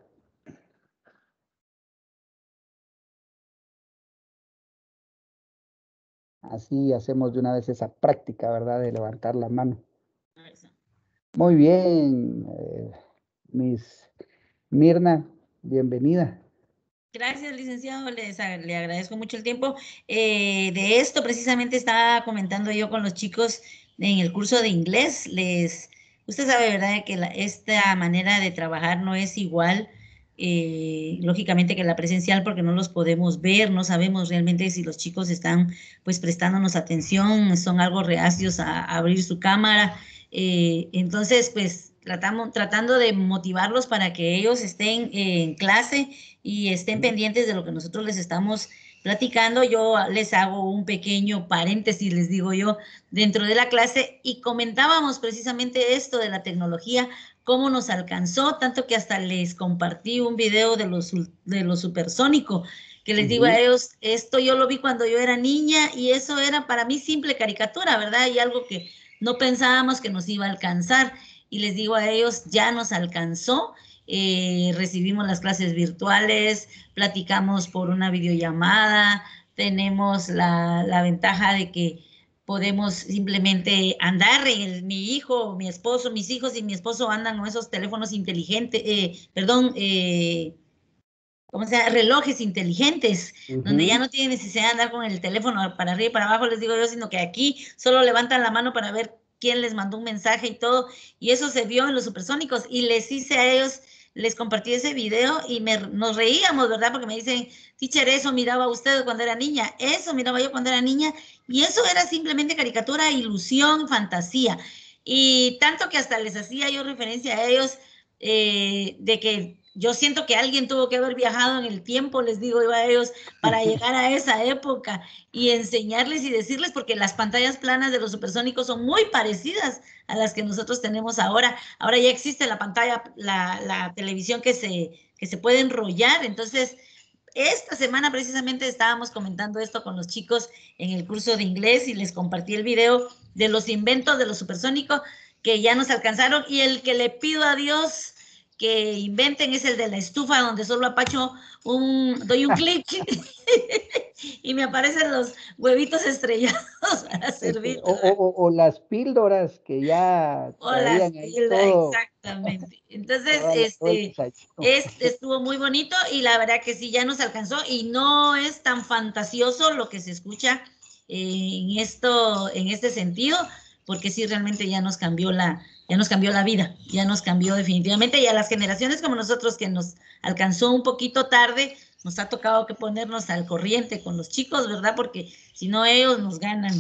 Así hacemos de una vez esa práctica, ¿verdad?, de levantar la mano. Muy bien, Miss Mirna, bienvenida. Gracias, licenciado. Le agradezco mucho el tiempo. De esto precisamente estaba comentando yo con los chicos en el curso de inglés. Usted sabe, ¿verdad?, que esta manera de trabajar no es igual, lógicamente, que la presencial, porque no los podemos ver, no sabemos realmente si los chicos están pues prestándonos atención, son algo reacios a abrir su cámara. Entonces, pues tratando de motivarlos para que ellos estén en clase y estén pendientes de lo que nosotros les estamos platicando. Yo les hago un pequeño paréntesis, les digo yo, dentro de la clase, y comentábamos precisamente esto de la tecnología, cómo nos alcanzó, tanto que hasta les compartí un video de lo supersónico, que les digo a ellos, esto yo lo vi cuando yo era niña y eso era para mí simple caricatura, ¿verdad? Y algo que no pensábamos que nos iba a alcanzar. Y les digo a ellos, ya nos alcanzó. Recibimos las clases virtuales, platicamos por una videollamada, tenemos la ventaja de que podemos simplemente andar, mi hijo, mi esposo, mis hijos y mi esposo andan con esos teléfonos inteligentes, ¿cómo se llama? Relojes inteligentes, donde ya no tienen necesidad de andar con el teléfono para arriba y para abajo, les digo yo, sino que aquí solo levantan la mano para ver quién les mandó un mensaje y todo, y eso se vio en los supersónicos, y les hice a ellos, les compartí ese video y nos reíamos, ¿verdad? Porque me dicen, teacher, eso miraba usted cuando era niña, eso miraba yo cuando era niña, y eso era simplemente caricatura, ilusión, fantasía, y tanto que hasta les hacía yo referencia a ellos, de que yo siento que alguien tuvo que haber viajado en el tiempo, les digo yo a ellos, para llegar a esa época y enseñarles y decirles, porque las pantallas planas de los supersónicos son muy parecidas a las que nosotros tenemos ahora. Ahora ya existe la pantalla, la televisión que se puede enrollar. Entonces, esta semana precisamente estábamos comentando esto con los chicos en el curso de inglés y les compartí el video de los inventos de los supersónicos que ya nos alcanzaron, y el que le pido a Dios que inventen es el de la estufa, donde solo apacho doy un clic y me aparecen los huevitos estrellados para servir. O las píldoras que ya traían ahí todo. Exactamente. Entonces, estuvo muy bonito y la verdad que sí, ya nos alcanzó y no es tan fantasioso lo que se escucha en este sentido, porque sí realmente ya nos cambió la vida, ya nos cambió definitivamente, y a las generaciones como nosotros que nos alcanzó un poquito tarde, nos ha tocado que ponernos al corriente con los chicos, ¿verdad? Porque si no ellos nos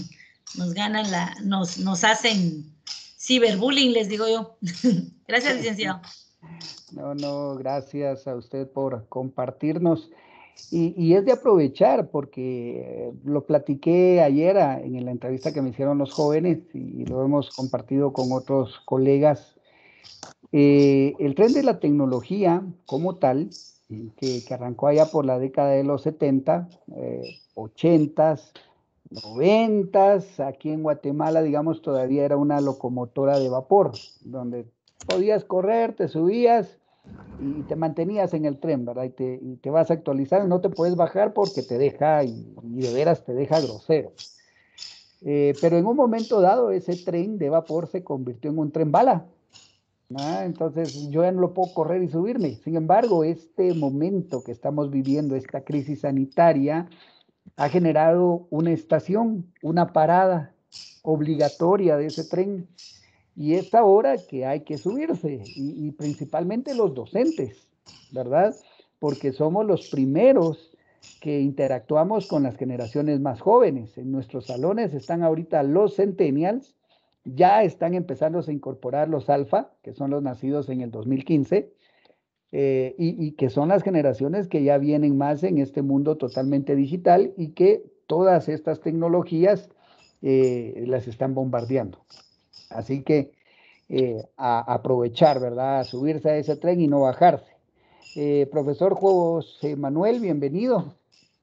hacen ciberbullying, les digo yo. Gracias, licenciado. No, gracias a usted por compartirnos. Y es de aprovechar, porque lo platiqué ayer en la entrevista que me hicieron los jóvenes y lo hemos compartido con otros colegas. El tren de la tecnología como tal, que arrancó allá por la década de los 70, 80s, 90s, aquí en Guatemala, digamos, todavía era una locomotora de vapor, donde podías correr, te subías y te mantenías en el tren, ¿verdad? Y te vas actualizando, no te puedes bajar porque te deja, y de veras te deja grosero. Pero en un momento dado, ese tren de vapor se convirtió en un tren bala. Entonces yo ya no lo puedo correr y subirme. Sin embargo, este momento que estamos viviendo, esta crisis sanitaria, ha generado una estación, una parada obligatoria de ese tren. Y es ahora que hay que subirse, y principalmente los docentes, ¿verdad? Porque somos los primeros que interactuamos con las generaciones más jóvenes. En nuestros salones están ahorita los centennials, ya están empezando a incorporar los alfa, que son los nacidos en el 2015, y que son las generaciones que ya vienen más en este mundo totalmente digital y que todas estas tecnologías las están bombardeando. Así que a aprovechar, ¿verdad? A subirse a ese tren y no bajarse. Profesor José Manuel, bienvenido.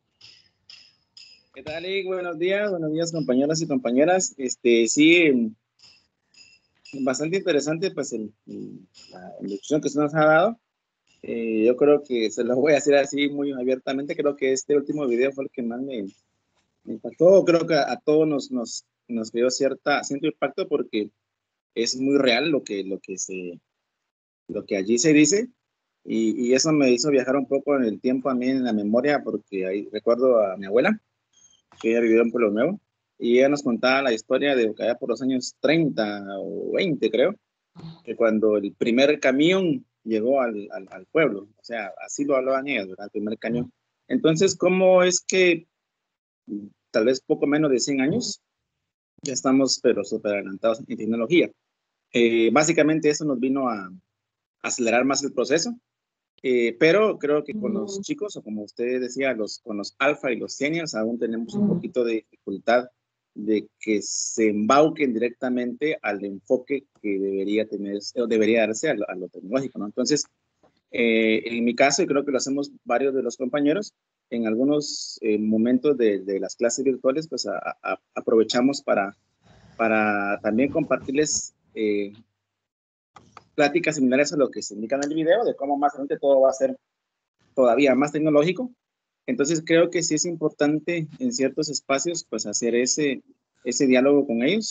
¿Qué tal, Eric? Buenos días compañeros y compañeras. Sí, bastante interesante pues la introducción que usted nos ha dado. Yo creo que se lo voy a decir así muy abiertamente. Creo que este último video fue el que más me impactó. Creo que a todos nos creó cierto impacto, porque es muy real lo que allí se dice, y eso me hizo viajar un poco en el tiempo a mí, en la memoria, porque ahí recuerdo a mi abuela, que ella vivió en Pueblo Nuevo, y ella nos contaba la historia de que allá por los años 30 o 20, creo, que cuando el primer camión llegó al pueblo, o sea, así lo hablaban ellas, ¿verdad? El primer camión. Entonces, ¿cómo es que tal vez poco menos de 100 años ya estamos, pero súper adelantados en tecnología? Básicamente eso nos vino a acelerar más el proceso, pero creo que con los chicos, o como usted decía, con los alfa y los seniors, aún tenemos un poquito de dificultad de que se embauquen directamente al enfoque que debería tener, o debería darse a lo tecnológico, ¿no? Entonces, en mi caso, y creo que lo hacemos varios de los compañeros, en algunos momentos de las clases virtuales, pues aprovechamos para también compartirles pláticas similares a lo que se indica en el video, de cómo más adelante todo va a ser todavía más tecnológico. Entonces creo que sí es importante en ciertos espacios pues hacer ese diálogo con ellos,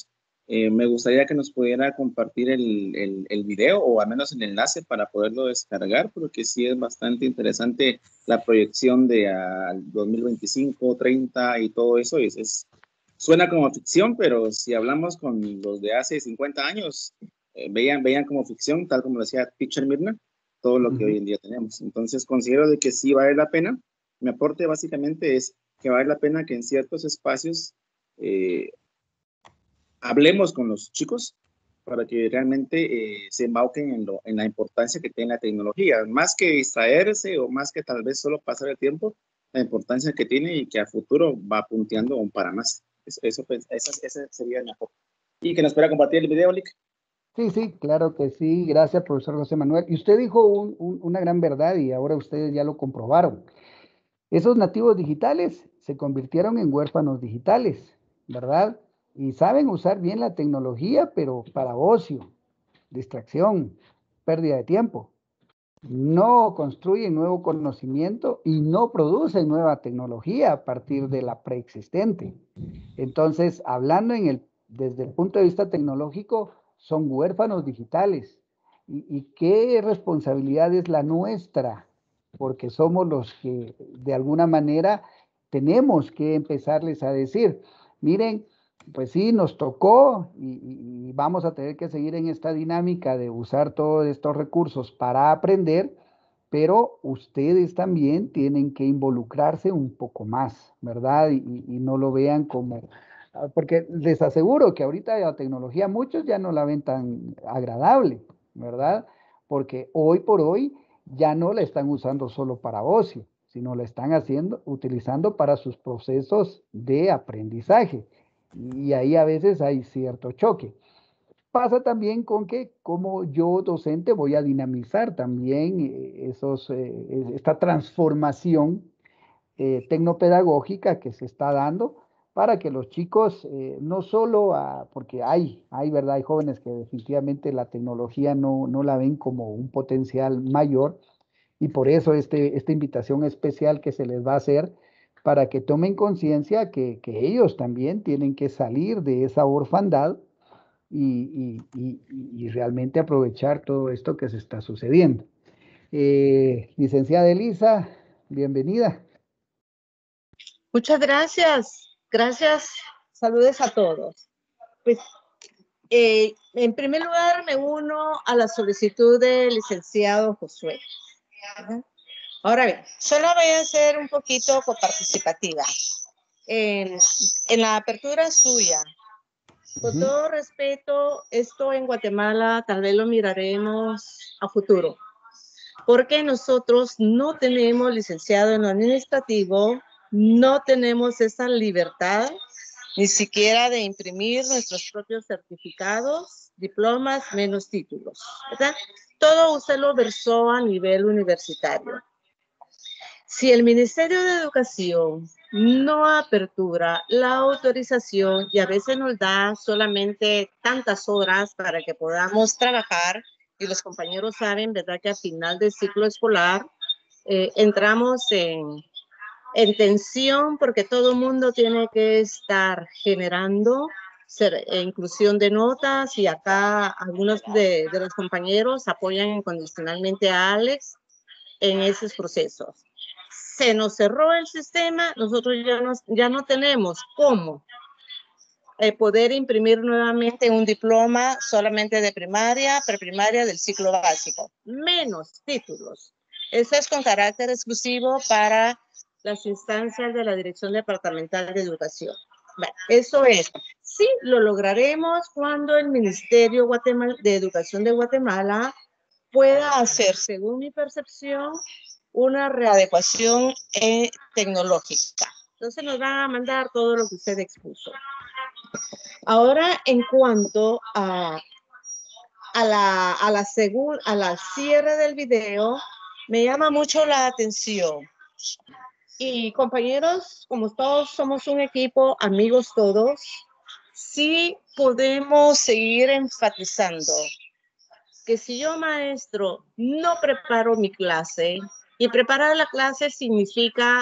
Me gustaría que nos pudiera compartir el video o al menos el enlace para poderlo descargar, porque sí es bastante interesante la proyección de 2025, 30 y todo eso. Suena como ficción, pero si hablamos con los de hace 50 años, veían como ficción, tal como decía Teacher Mirna, todo lo que hoy en día tenemos. Entonces considero de que sí vale la pena. Mi aporte básicamente es que vale la pena que en ciertos espacios hablemos con los chicos para que realmente se embauquen en la importancia que tiene la tecnología, más que distraerse o más que tal vez solo pasar el tiempo, la importancia que tiene y que a futuro va punteando aún para más. Ese sería mi aporte. Y que nos pueda compartir el video, Lick. Sí, sí, claro que sí. Gracias, profesor José Manuel. Y usted dijo una gran verdad y ahora ustedes ya lo comprobaron. Esos nativos digitales se convirtieron en huérfanos digitales, ¿verdad? Y saben usar bien la tecnología, pero para ocio, distracción, pérdida de tiempo. No construyen nuevo conocimiento y no producen nueva tecnología a partir de la preexistente. Entonces, hablando desde el punto de vista tecnológico, son huérfanos digitales. ¿Y qué responsabilidad es la nuestra? Porque somos los que de alguna manera tenemos que empezarles a decir, miren, pues sí, nos tocó y vamos a tener que seguir en esta dinámica de usar todos estos recursos para aprender, pero ustedes también tienen que involucrarse un poco más, ¿verdad? Y no lo vean como, porque les aseguro que ahorita la tecnología muchos ya no la ven tan agradable, ¿verdad? Porque hoy por hoy ya no la están usando solo para ocio, sino la están utilizando para sus procesos de aprendizaje. Y ahí a veces hay cierto choque. Pasa también con que como yo docente voy a dinamizar también esta transformación tecnopedagógica que se está dando para que los chicos no solo, porque ¿verdad? Hay jóvenes que definitivamente la tecnología no la ven como un potencial mayor y por eso esta invitación especial que se les va a hacer para que tomen conciencia que ellos también tienen que salir de esa orfandad y realmente aprovechar todo esto que se está sucediendo. Licenciada Elisa, bienvenida. Muchas gracias. Gracias. Saludos a todos. Pues, en primer lugar, me uno a la solicitud del licenciado Josué. Ahora bien, solo voy a ser un poquito coparticipativa. En la apertura suya, con todo respeto, esto en Guatemala tal vez lo miraremos a futuro, porque nosotros no tenemos licenciado en lo administrativo, no tenemos esa libertad ni siquiera de imprimir nuestros propios certificados, diplomas, menos títulos, ¿verdad? Todo usted lo versó a nivel universitario. Si el Ministerio de Educación no apertura la autorización y a veces nos da solamente tantas horas para que podamos trabajar, y los compañeros saben, ¿verdad?, que al final del ciclo escolar entramos en tensión porque todo el mundo tiene que estar generando inclusión de notas y acá algunos de los compañeros apoyan incondicionalmente a Alex en esos procesos. Se nos cerró el sistema, nosotros ya no tenemos cómo poder imprimir nuevamente un diploma solamente de primaria, preprimaria del ciclo básico, menos títulos. Eso es con carácter exclusivo para las instancias de la Dirección Departamental de Educación. Bueno, eso es. Sí, lo lograremos cuando el Ministerio de Educación de Guatemala pueda hacer, según mi percepción, una readecuación tecnológica. Entonces nos van a mandar todo lo que usted expuso. Ahora, en cuanto a la cierre del video, me llama mucho la atención. Y compañeros, como todos somos un equipo, amigos todos, sí podemos seguir enfatizando que si yo, maestro, no preparo mi clase, y preparar la clase significa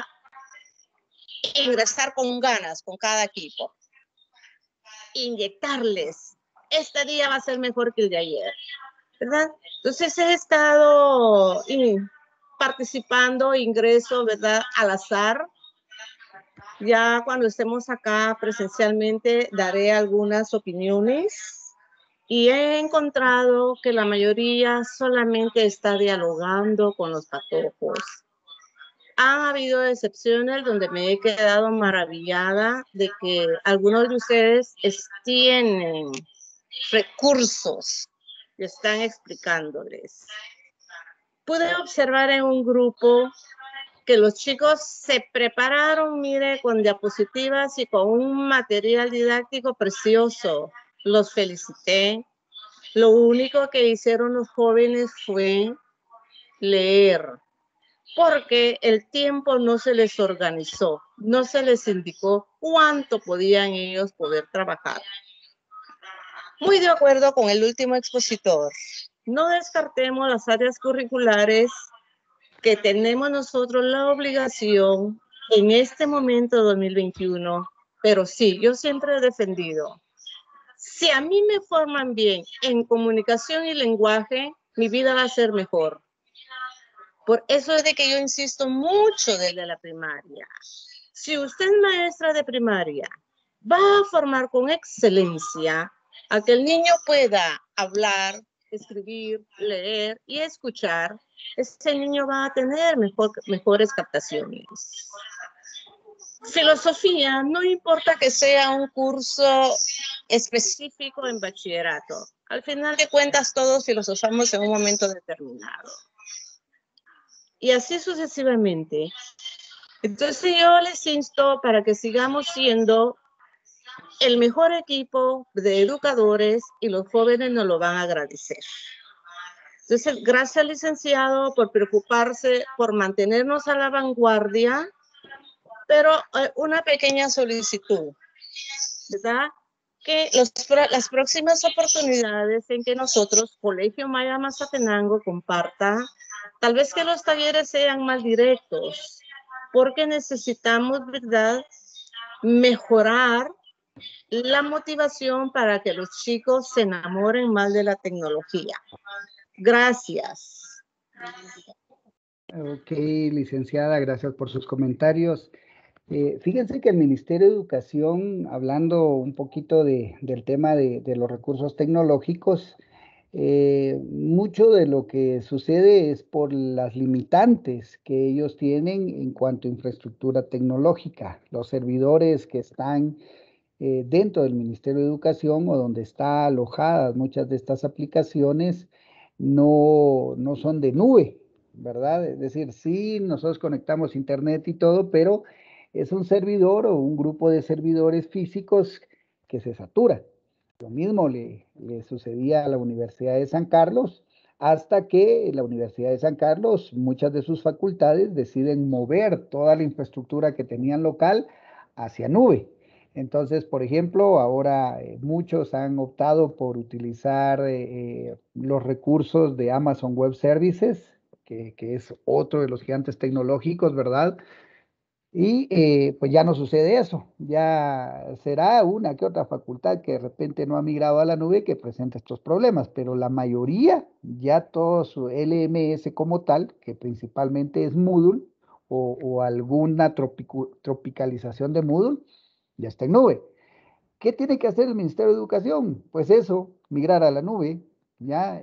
ingresar con ganas con cada equipo, inyectarles este día va a ser mejor que el de ayer, ¿verdad? Entonces he estado participando, ingreso, ¿verdad? Al azar. Ya cuando estemos acá presencialmente daré algunas opiniones y he encontrado que la mayoría solamente está dialogando con los patojos. Han habido excepciones donde me he quedado maravillada de que algunos de ustedes tienen recursos y están explicándoles. Pude observar en un grupo que los chicos se prepararon, mire, con diapositivas y con un material didáctico precioso. Los felicité. Lo único que hicieron los jóvenes fue leer, porque el tiempo no se les organizó, no se les indicó cuánto podían ellos poder trabajar. Muy de acuerdo con el último expositor. No descartemos las áreas curriculares que tenemos nosotros la obligación en este momento 2021, pero sí, yo siempre he defendido, si a mí me forman bien en comunicación y lenguaje, mi vida va a ser mejor. Por eso es de que yo insisto mucho desde la primaria. Si usted es maestra de primaria, va a formar con excelencia a que el niño pueda hablar, escribir, leer y escuchar. Ese niño va a tener mejores captaciones. Filosofía, no importa que sea un curso específico en bachillerato. Al final de cuentas, todos filosofamos en un momento determinado. Y así sucesivamente. Entonces yo les insto para que sigamos siendo el mejor equipo de educadores y los jóvenes nos lo van a agradecer. Entonces, gracias, licenciado, por preocuparse, por mantenernos a la vanguardia, pero una pequeña solicitud, ¿verdad? Que las próximas oportunidades en que nosotros, Colegio Maya Mazatenango, comparta, tal vez que los talleres sean más directos, porque necesitamos, ¿verdad?, mejorar la motivación para que los chicos se enamoren más de la tecnología. Gracias. Ok, licenciada, gracias por sus comentarios. Fíjense que el Ministerio de Educación, hablando un poquito del tema de los recursos tecnológicos, mucho de lo que sucede es por las limitantes que ellos tienen en cuanto a infraestructura tecnológica. Los servidores que están dentro del Ministerio de Educación o donde están alojadas muchas de estas aplicaciones no son de nube, ¿verdad? Es decir, sí, nosotros conectamos internet y todo, pero es un servidor o un grupo de servidores físicos que se satura. Lo mismo le sucedía a la Universidad de San Carlos, hasta que la Universidad de San Carlos, muchas de sus facultades deciden mover toda la infraestructura que tenían local hacia nube. Entonces, por ejemplo, ahora muchos han optado por utilizar los recursos de Amazon Web Services, que es otro de los gigantes tecnológicos, ¿verdad? Y pues ya no sucede eso, ya será una que otra facultad que de repente no ha migrado a la nube que presenta estos problemas, pero la mayoría, ya todo su LMS como tal, que principalmente es Moodle o alguna tropicalización de Moodle, ya está en nube. ¿Qué tiene que hacer el Ministerio de Educación? Pues eso, migrar a la nube, ya.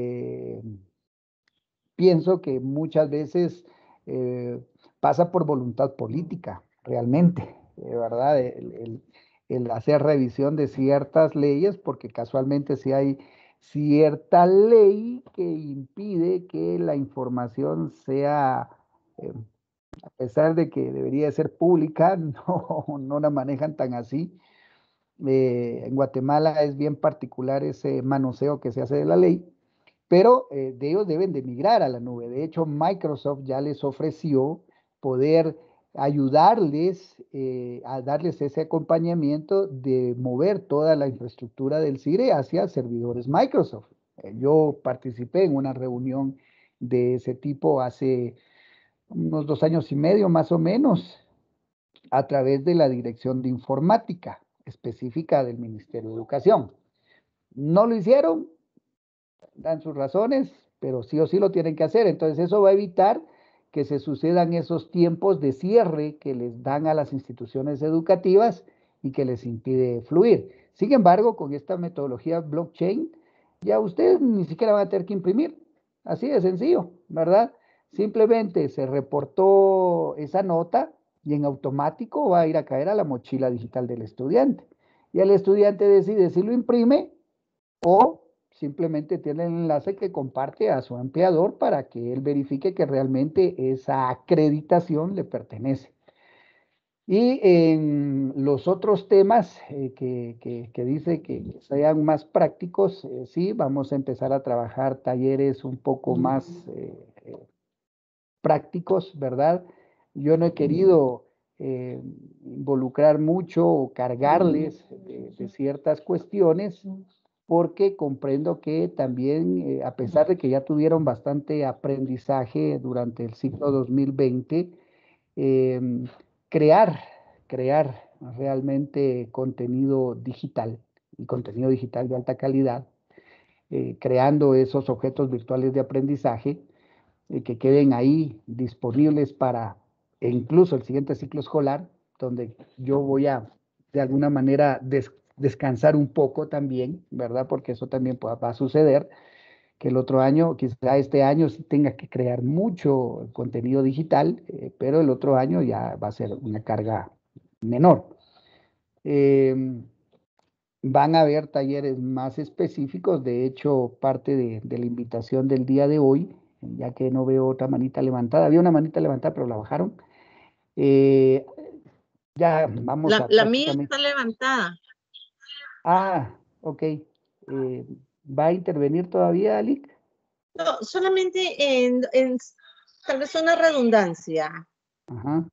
Pienso que muchas veces pasa por voluntad política, realmente, ¿verdad? El hacer revisión de ciertas leyes, porque casualmente si hay cierta ley que impide que la información sea, a pesar de que debería ser pública, no la manejan tan así. En Guatemala es bien particular ese manoseo que se hace de la ley, pero de ellos deben de migrar a la nube. De hecho, Microsoft ya les ofreció poder ayudarles a darles ese acompañamiento de mover toda la infraestructura del CIRE hacia servidores Microsoft. Yo participé en una reunión de ese tipo hace unos 2 años y medio más o menos, a través de la Dirección de Informática específica del Ministerio de Educación. no lo hicieron, dan sus razones, pero sí o sí lo tienen que hacer. Entonces eso va a evitar que se sucedan esos tiempos de cierre que les dan a las instituciones educativas y que les impide fluir. Sin embargo, con esta metodología blockchain, ya ustedes ni siquiera van a tener que imprimir. Así de sencillo, ¿verdad? Simplemente se reportó esa nota y en automático va a ir a caer a la mochila digital del estudiante. Y el estudiante decide si lo imprime o simplemente tiene el enlace que comparte a su empleador para que él verifique que realmente esa acreditación le pertenece. Y en los otros temas que dice que sean más prácticos, sí, vamos a empezar a trabajar talleres un poco más prácticos, ¿verdad? Yo no he querido involucrar mucho o cargarles de ciertas cuestiones porque comprendo que también, a pesar de que ya tuvieron bastante aprendizaje durante el ciclo 2020, em, crear, crear realmente contenido digital y contenido digital de alta calidad, creando esos objetos virtuales de aprendizaje que queden ahí disponibles para incluso el siguiente ciclo escolar, donde yo voy a, de alguna manera, descansar un poco también, ¿verdad? Porque eso también va a suceder, que el otro año, quizá este año sí tenga que crear mucho contenido digital, pero el otro año ya va a ser una carga menor. Van a haber talleres más específicos, de hecho, parte de la invitación del día de hoy, ya que no veo otra manita levantada, había una manita levantada, pero la bajaron. Eh, ya vamos a La mía prácticamente. está levantada. Ah, ok. ¿Va a intervenir todavía, Alic? No, solamente en tal vez una redundancia. Ajá.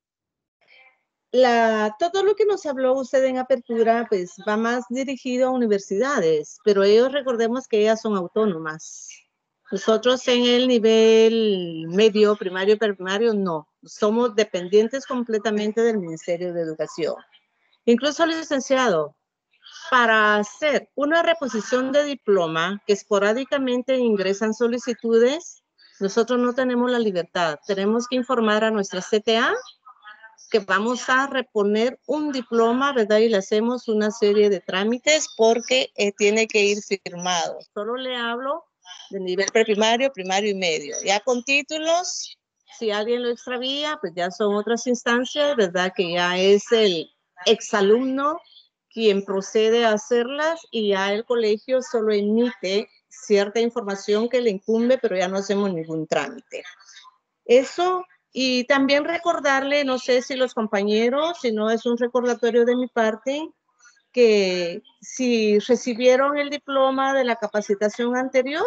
Todo lo que nos habló usted en apertura, pues va más dirigido a universidades, pero ellos recordemos que ellas son autónomas. Nosotros en el nivel medio, primario, preprimario, no. Somos dependientes completamente del Ministerio de Educación. Incluso, licenciado, para hacer una reposición de diploma, que esporádicamente ingresan solicitudes, nosotros no tenemos la libertad. Tenemos que informar a nuestra CTA que vamos a reponer un diploma, ¿verdad? Y le hacemos una serie de trámites porque tiene que ir firmado. Solo le hablo de nivel preprimario, primario y medio. Ya con títulos, si alguien lo extravía, pues ya son otras instancias, ¿verdad? Que ya es el exalumno quien procede a hacerlas y ya el colegio solo emite cierta información que le incumbe, pero ya no hacemos ningún trámite. Eso. Y también recordarle, no sé si los compañeros, si no es un recordatorio de mi parte, que si recibieron el diploma de la capacitación anterior,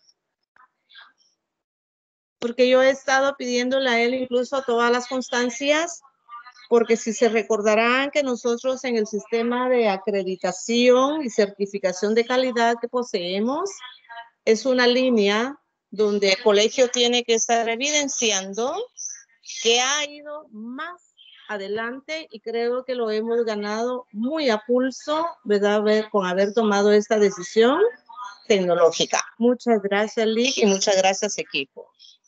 porque yo he estado pidiéndole a él incluso todas las constancias, porque si se recordarán que nosotros en el sistema de acreditación y certificación de calidad que poseemos, es una línea donde el colegio tiene que estar evidenciando que ha ido más adelante y creo que lo hemos ganado muy a pulso, ¿verdad? Con haber tomado esta decisión tecnológica. Muchas gracias, Lick, y muchas gracias, equipo.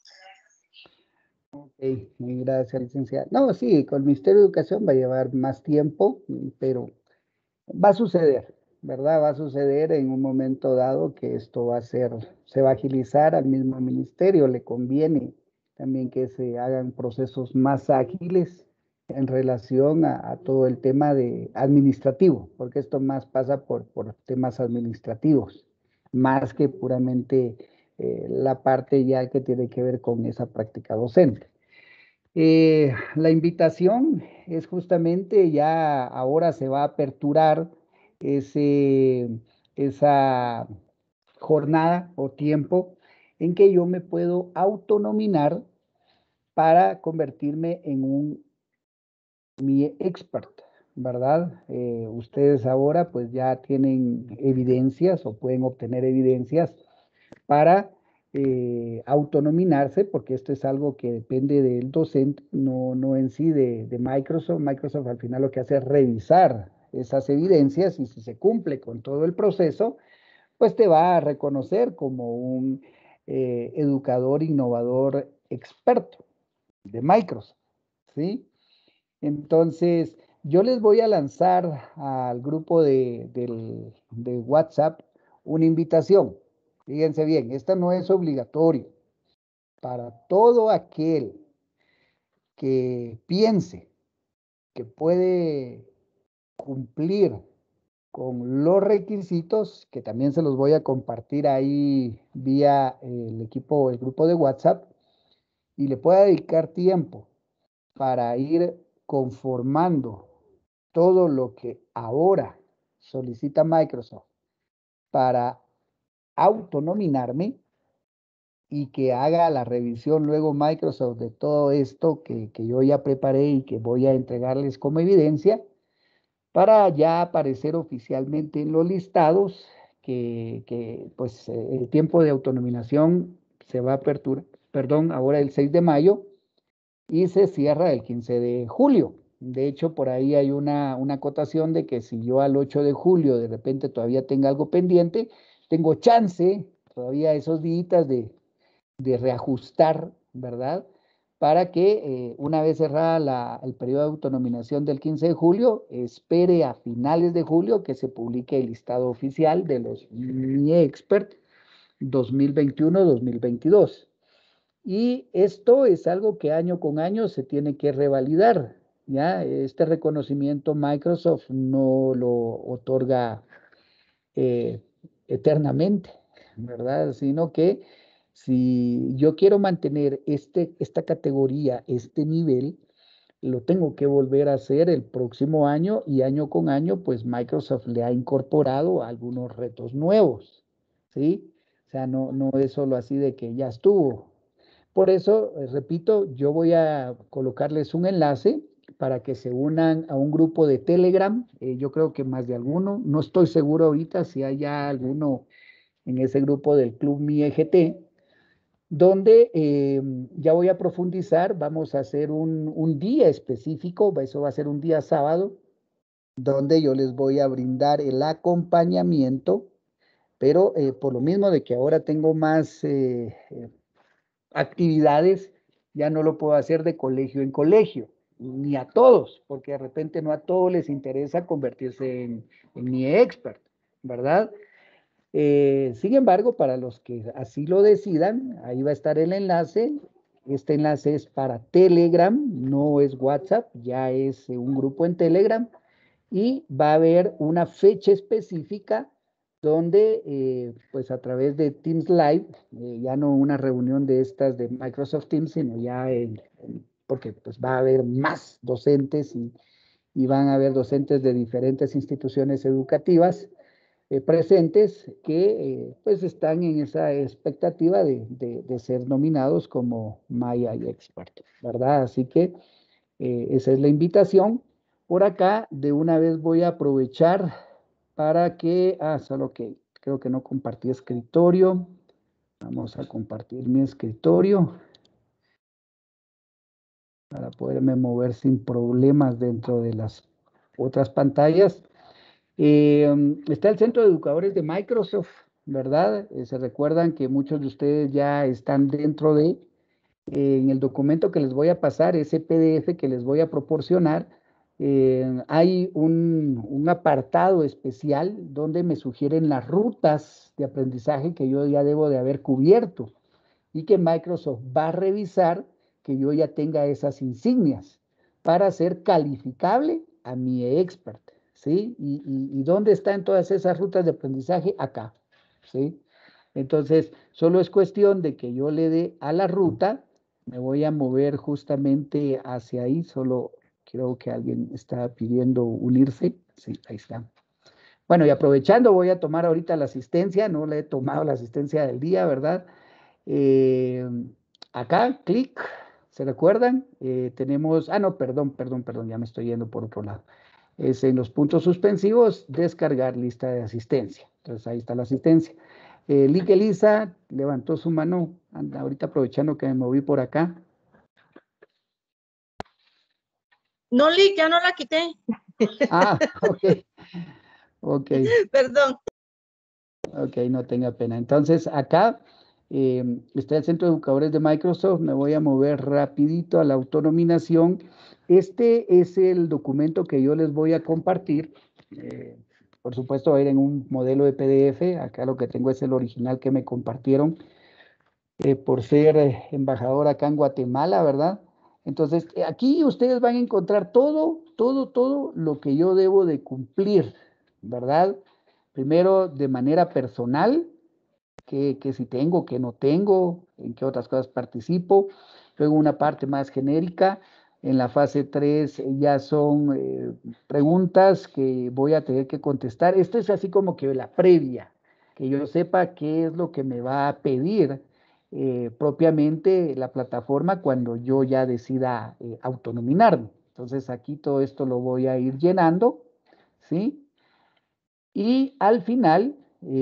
Ok, gracias, licenciada. No, sí, con el Ministerio de Educación va a llevar más tiempo, pero va a suceder, ¿verdad? Va a suceder en un momento dado que esto se va a agilizar al mismo ministerio, le conviene también que se hagan procesos más ágiles en relación a todo el tema de administrativo, porque esto más pasa por temas administrativos, más que puramente la parte ya que tiene que ver con esa práctica docente. La invitación es justamente ya ahora se va a aperturar esa jornada o tiempo en que yo me puedo autonominar para convertirme en mi expert, ¿verdad? Ustedes ahora pues ya tienen evidencias o pueden obtener evidencias para autonominarse, porque esto es algo que depende del docente, no en sí de Microsoft. Microsoft al final lo que hace es revisar esas evidencias y si se cumple con todo el proceso, pues te va a reconocer como un educador innovador experto de Microsoft, ¿sí? Entonces, yo les voy a lanzar al grupo de WhatsApp una invitación. Fíjense bien, esta no es obligatorio. Para todo aquel que piense que puede cumplir con los requisitos, que también se los voy a compartir ahí vía el equipo, el grupo de WhatsApp, y le pueda dedicar tiempo para ir conformando todo lo que ahora solicita Microsoft para autonominarme y que haga la revisión luego Microsoft de todo esto que yo ya preparé y que voy a entregarles como evidencia para ya aparecer oficialmente en los listados que pues el tiempo de autonominación se va a apertura, perdón, ahora el 6 de mayo y se cierra el 15 de julio. De hecho, por ahí hay una acotación de que si yo al 8 de julio de repente todavía tengo algo pendiente, tengo chance todavía esos días de reajustar, ¿verdad? Para que una vez cerrada el periodo de autonominación del 15 de julio, espere a finales de julio que se publique el listado oficial de los Mi Expert 2021-2022. Y esto es algo que año con año se tiene que revalidar, ¿ya? Este reconocimiento Microsoft no lo otorga eh, eternamente, ¿verdad? Sino que si yo quiero mantener esta categoría, este nivel, lo tengo que volver a hacer el próximo año y año con año, pues Microsoft le ha incorporado algunos retos nuevos, ¿sí? O sea, no es solo así de que ya estuvo. Por eso, repito, yo voy a colocarles un enlace para que se unan a un grupo de Telegram. Yo creo que más de alguno. No estoy seguro ahorita si hay ya alguno en ese grupo del Club Mi EGT, donde ya voy a profundizar. Vamos a hacer un día específico, eso va a ser un día sábado, donde yo les voy a brindar el acompañamiento, pero por lo mismo de que ahora tengo más actividades, ya no lo puedo hacer de colegio en colegio, ni a todos, porque de repente no a todos les interesa convertirse en mi expert, ¿verdad? Sin embargo, para los que así lo decidan, ahí va a estar el enlace. Este enlace es para Telegram, no es WhatsApp, ya es un grupo en Telegram y va a haber una fecha específica donde, pues a través de Teams Live, ya no una reunión de estas de Microsoft Teams, sino ya porque pues va a haber más docentes y van a haber docentes de diferentes instituciones educativas presentes que pues están en esa expectativa de ser nominados como Maya Expert, ¿verdad? Así que esa es la invitación. Por acá, de una vez voy a aprovechar para que, solo que creo que no compartí escritorio. Vamos a compartir mi escritorio para poderme mover sin problemas dentro de las otras pantallas. Está el Centro de Educadores de Microsoft, ¿verdad? Se recuerdan que muchos de ustedes ya están dentro de, en el documento que les voy a pasar, ese PDF que les voy a proporcionar, hay un apartado especial donde me sugieren las rutas de aprendizaje que yo ya debo de haber cubierto y que Microsoft va a revisar que yo ya tenga esas insignias para ser calificable a mi expert, ¿sí? ¿Y dónde están todas esas rutas de aprendizaje? Acá, ¿sí? Entonces, solo es cuestión de que yo le dé a la ruta, me voy a mover justamente hacia ahí, solo creo que alguien está pidiendo unirse, sí, ahí está. Bueno, y aprovechando, voy a tomar ahorita la asistencia, no le he tomado la asistencia del día, ¿verdad? Eh, Acá, clic, ¿se recuerdan? Tenemos, no, perdón, ya me estoy yendo por otro lado. Es en los puntos suspensivos, descargar lista de asistencia. Entonces ahí está la asistencia. Lick Elisa levantó su mano, anda, ahorita aprovechando que me moví por acá. No, Lick, ya no la quité. Ok. Perdón. Ok, no tenga pena. Entonces, acá está el Centro de Educadores de Microsoft. Me voy a mover rapidito a la autonominación. Este es el documento que yo les voy a compartir. Por supuesto, va a ir en un modelo de PDF. Acá lo que tengo es el original que me compartieron por ser embajador acá en Guatemala, ¿verdad? Entonces, aquí ustedes van a encontrar todo lo que yo debo de cumplir, ¿verdad? Primero, de manera personal, que si tengo, que no tengo, en qué otras cosas participo. Luego una parte más genérica. En la fase 3 ya son preguntas que voy a tener que contestar. Esto es así como que la previa, que yo sepa qué es lo que me va a pedir propiamente la plataforma cuando yo ya decida autonominarme. Entonces aquí todo esto lo voy a ir llenando, ¿sí? Y al final,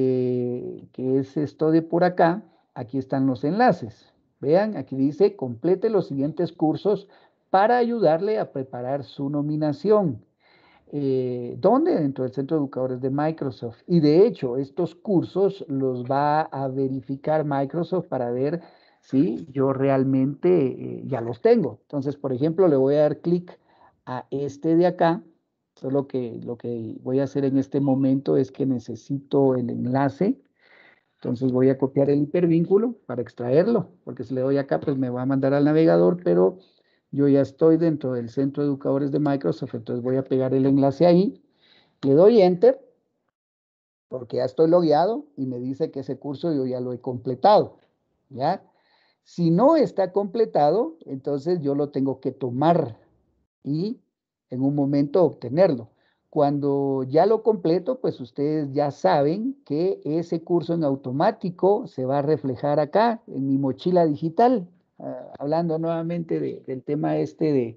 que es esto de por acá, aquí están los enlaces. Vean, aquí dice, complete los siguientes cursos para ayudarle a preparar su nominación. ¿Dónde? Dentro del Centro de Educadores de Microsoft. Y de hecho, estos cursos los va a verificar Microsoft para ver si yo realmente ya los tengo. Entonces, por ejemplo, le voy a dar clic a este de acá. Solo que lo que voy a hacer en este momento es que necesito el enlace. Entonces voy a copiar el hipervínculo para extraerlo, porque si le doy acá, pues me va a mandar al navegador, pero yo ya estoy dentro del Centro de Educadores de Microsoft, entonces voy a pegar el enlace ahí, le doy Enter, porque ya estoy logueado y me dice que ese curso yo ya lo he completado, ¿ya? Si no está completado, entonces yo lo tengo que tomar y en un momento obtenerlo. Cuando ya lo completo, pues ustedes ya saben que ese curso en automático se va a reflejar acá en mi mochila digital. Hablando nuevamente del tema este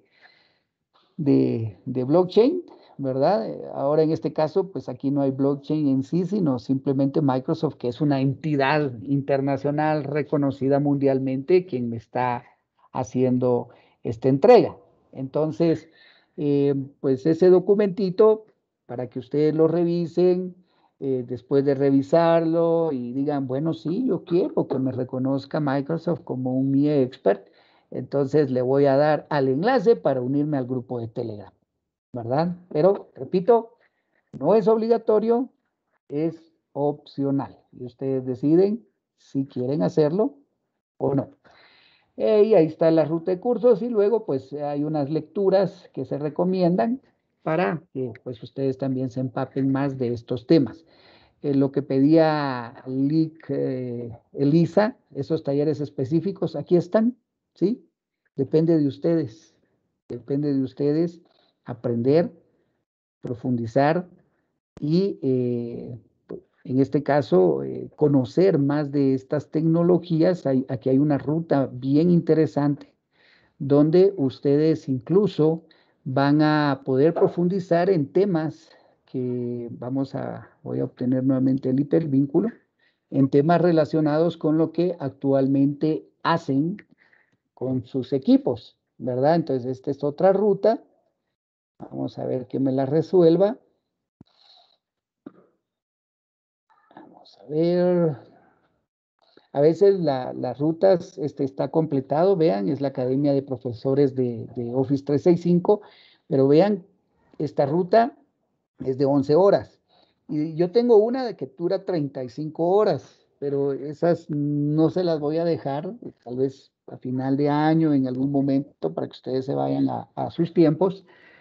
de blockchain, ¿verdad? Ahora en este caso, pues aquí no hay blockchain en sí, sino simplemente Microsoft, que es una entidad internacional reconocida mundialmente, quien me está haciendo esta entrega. Entonces, pues ese documentito, para que ustedes lo revisen, después de revisarlo y digan, bueno, sí, yo quiero que me reconozca Microsoft como un MIE expert, entonces le voy a dar al enlace para unirme al grupo de Telegram, ¿verdad? Pero, repito, no es obligatorio, es opcional. Y ustedes deciden si quieren hacerlo o no. Y ahí está la ruta de cursos y luego pues hay unas lecturas que se recomiendan para que pues ustedes también se empapen más de estos temas. Lo que pedía Elisa, esos talleres específicos, aquí están, ¿sí? Depende de ustedes aprender, profundizar y en este caso conocer más de estas tecnologías. Aquí hay una ruta bien interesante donde ustedes incluso van a poder profundizar en temas que voy a obtener nuevamente el hipervínculo, en temas relacionados con lo que actualmente hacen con sus equipos, ¿verdad? Entonces, esta es otra ruta. Vamos a ver que me la resuelva. Vamos a ver. A veces las rutas está completado, vean, es la Academia de Profesores de Office 365, pero vean, esta ruta es de 11 horas. Y yo tengo una de que dura 35 horas, pero esas no se las voy a dejar, tal vez a final de año, en algún momento, para que ustedes se vayan a sus tiempos.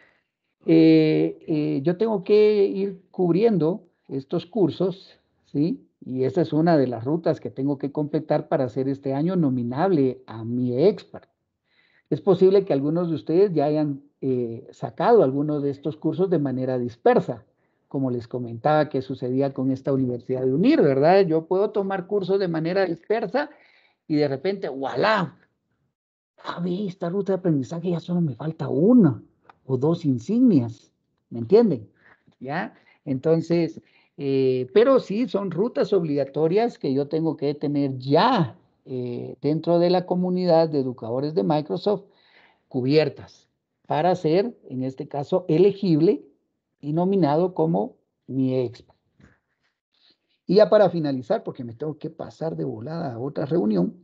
Yo tengo que ir cubriendo estos cursos, ¿sí? Y esa es una de las rutas que tengo que completar para hacer este año nominable a mi expert. Es posible que algunos de ustedes ya hayan sacado algunos de estos cursos de manera dispersa, como les comentaba que sucedía con esta Universidad de UNIR, ¿verdad? Yo puedo tomar cursos de manera dispersa y de repente, ¡voilá! A ver, esta ruta de aprendizaje ya solo me falta una o dos insignias, ¿me entienden? ¿Ya? Entonces, pero sí, son rutas obligatorias que yo tengo que tener ya dentro de la comunidad de educadores de Microsoft cubiertas para ser, en este caso, elegible y nominado como mi expert. Y ya para finalizar, porque me tengo que pasar de volada a otra reunión,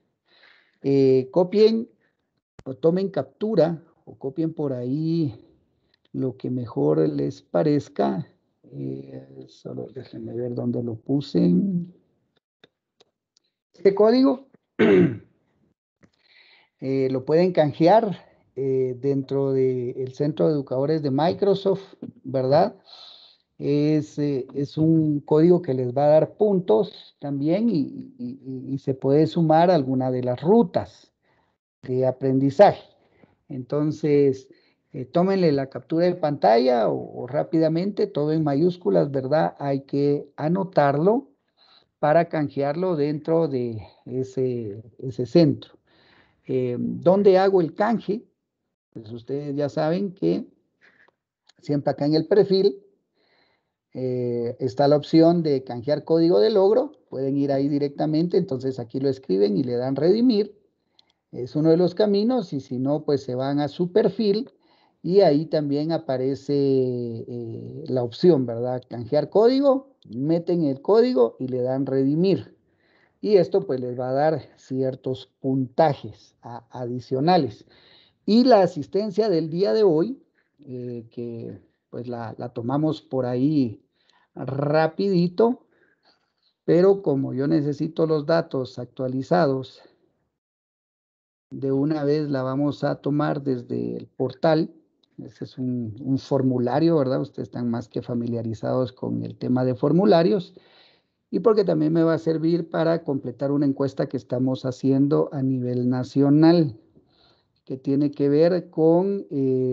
copien o tomen captura o copien por ahí lo que mejor les parezca. Solo déjenme ver dónde lo puse. Este código lo pueden canjear dentro del Centro de Educadores de Microsoft, ¿verdad? Es un código que les va a dar puntos también y se puede sumar a alguna de las rutas de aprendizaje. Entonces, tómenle la captura de pantalla o rápidamente, todo en mayúsculas, ¿verdad? Hay que anotarlo para canjearlo dentro de ese centro. ¿Dónde hago el canje? Pues ustedes ya saben que siempre acá en el perfil está la opción de canjear código de logro. Pueden ir ahí directamente, entonces aquí lo escriben y le dan redimir. Es uno de los caminos y si no, pues se van a su perfil y ahí también aparece la opción, ¿verdad? Canjear código, meten el código y le dan redimir. Y esto pues les va a dar ciertos puntajes adicionales. Y la asistencia del día de hoy, que pues la tomamos por ahí rapidito, pero como yo necesito los datos actualizados, de una vez la vamos a tomar desde el portal. Ese es un formulario, ¿verdad? Ustedes están más que familiarizados con el tema de formularios. Y porque también me va a servir para completar una encuesta que estamos haciendo a nivel nacional, que tiene que ver con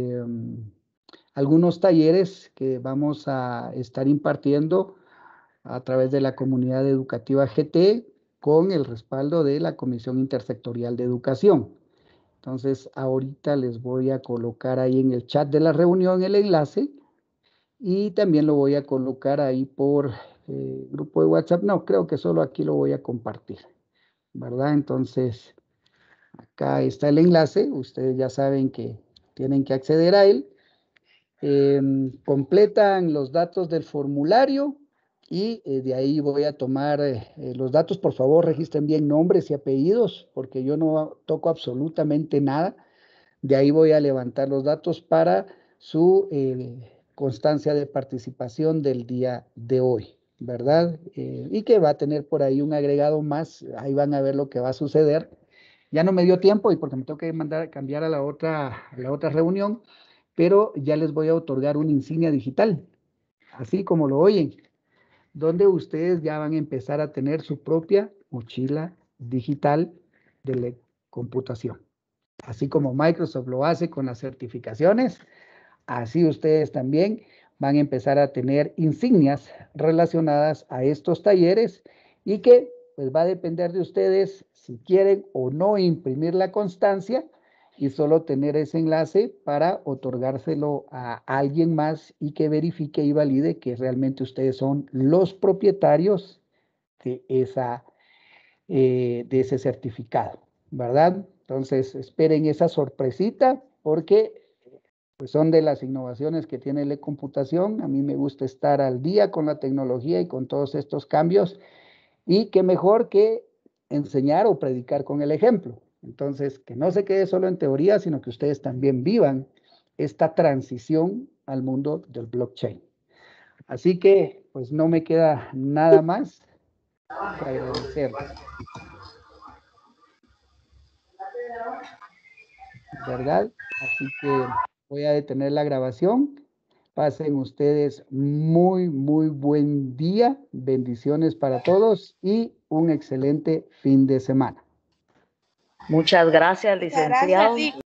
algunos talleres que vamos a estar impartiendo a través de la comunidad educativa GT con el respaldo de la Comisión Intersectorial de Educación. Entonces, ahorita les voy a colocar ahí en el chat de la reunión el enlace y también lo voy a colocar ahí por grupo de WhatsApp. No, creo que solo aquí lo voy a compartir, ¿verdad? Entonces, acá está el enlace. Ustedes ya saben que tienen que acceder a él. Completan los datos del formulario y de ahí voy a tomar los datos. Por favor, registren bien nombres y apellidos porque yo no toco absolutamente nada. De ahí voy a levantar los datos para su constancia de participación del día de hoy, ¿verdad? Y que va a tener por ahí un agregado más. Ahí van a ver lo que va a suceder. Ya no me dio tiempo y porque me tengo que cambiar a la otra reunión, pero ya les voy a otorgar una insignia digital, así como lo oyen, donde ustedes ya van a empezar a tener su propia mochila digital de la computación. Así como Microsoft lo hace con las certificaciones, así ustedes también van a empezar a tener insignias relacionadas a estos talleres y que pues va a depender de ustedes si quieren o no imprimir la constancia y solo tener ese enlace para otorgárselo a alguien más y que verifique y valide que realmente ustedes son los propietarios de ese certificado, ¿verdad? Entonces, esperen esa sorpresita porque pues, son de las innovaciones que tiene la computación. A mí me gusta estar al día con la tecnología y con todos estos cambios y qué mejor que enseñar o predicar con el ejemplo. Entonces, que no se quede solo en teoría, sino que ustedes también vivan esta transición al mundo del blockchain. Así que, pues no me queda nada más que agradecerles. ¿Verdad? Así que voy a detener la grabación. Pasen ustedes muy, muy buen día. Bendiciones para todos y un excelente fin de semana. Muchas gracias, licenciado.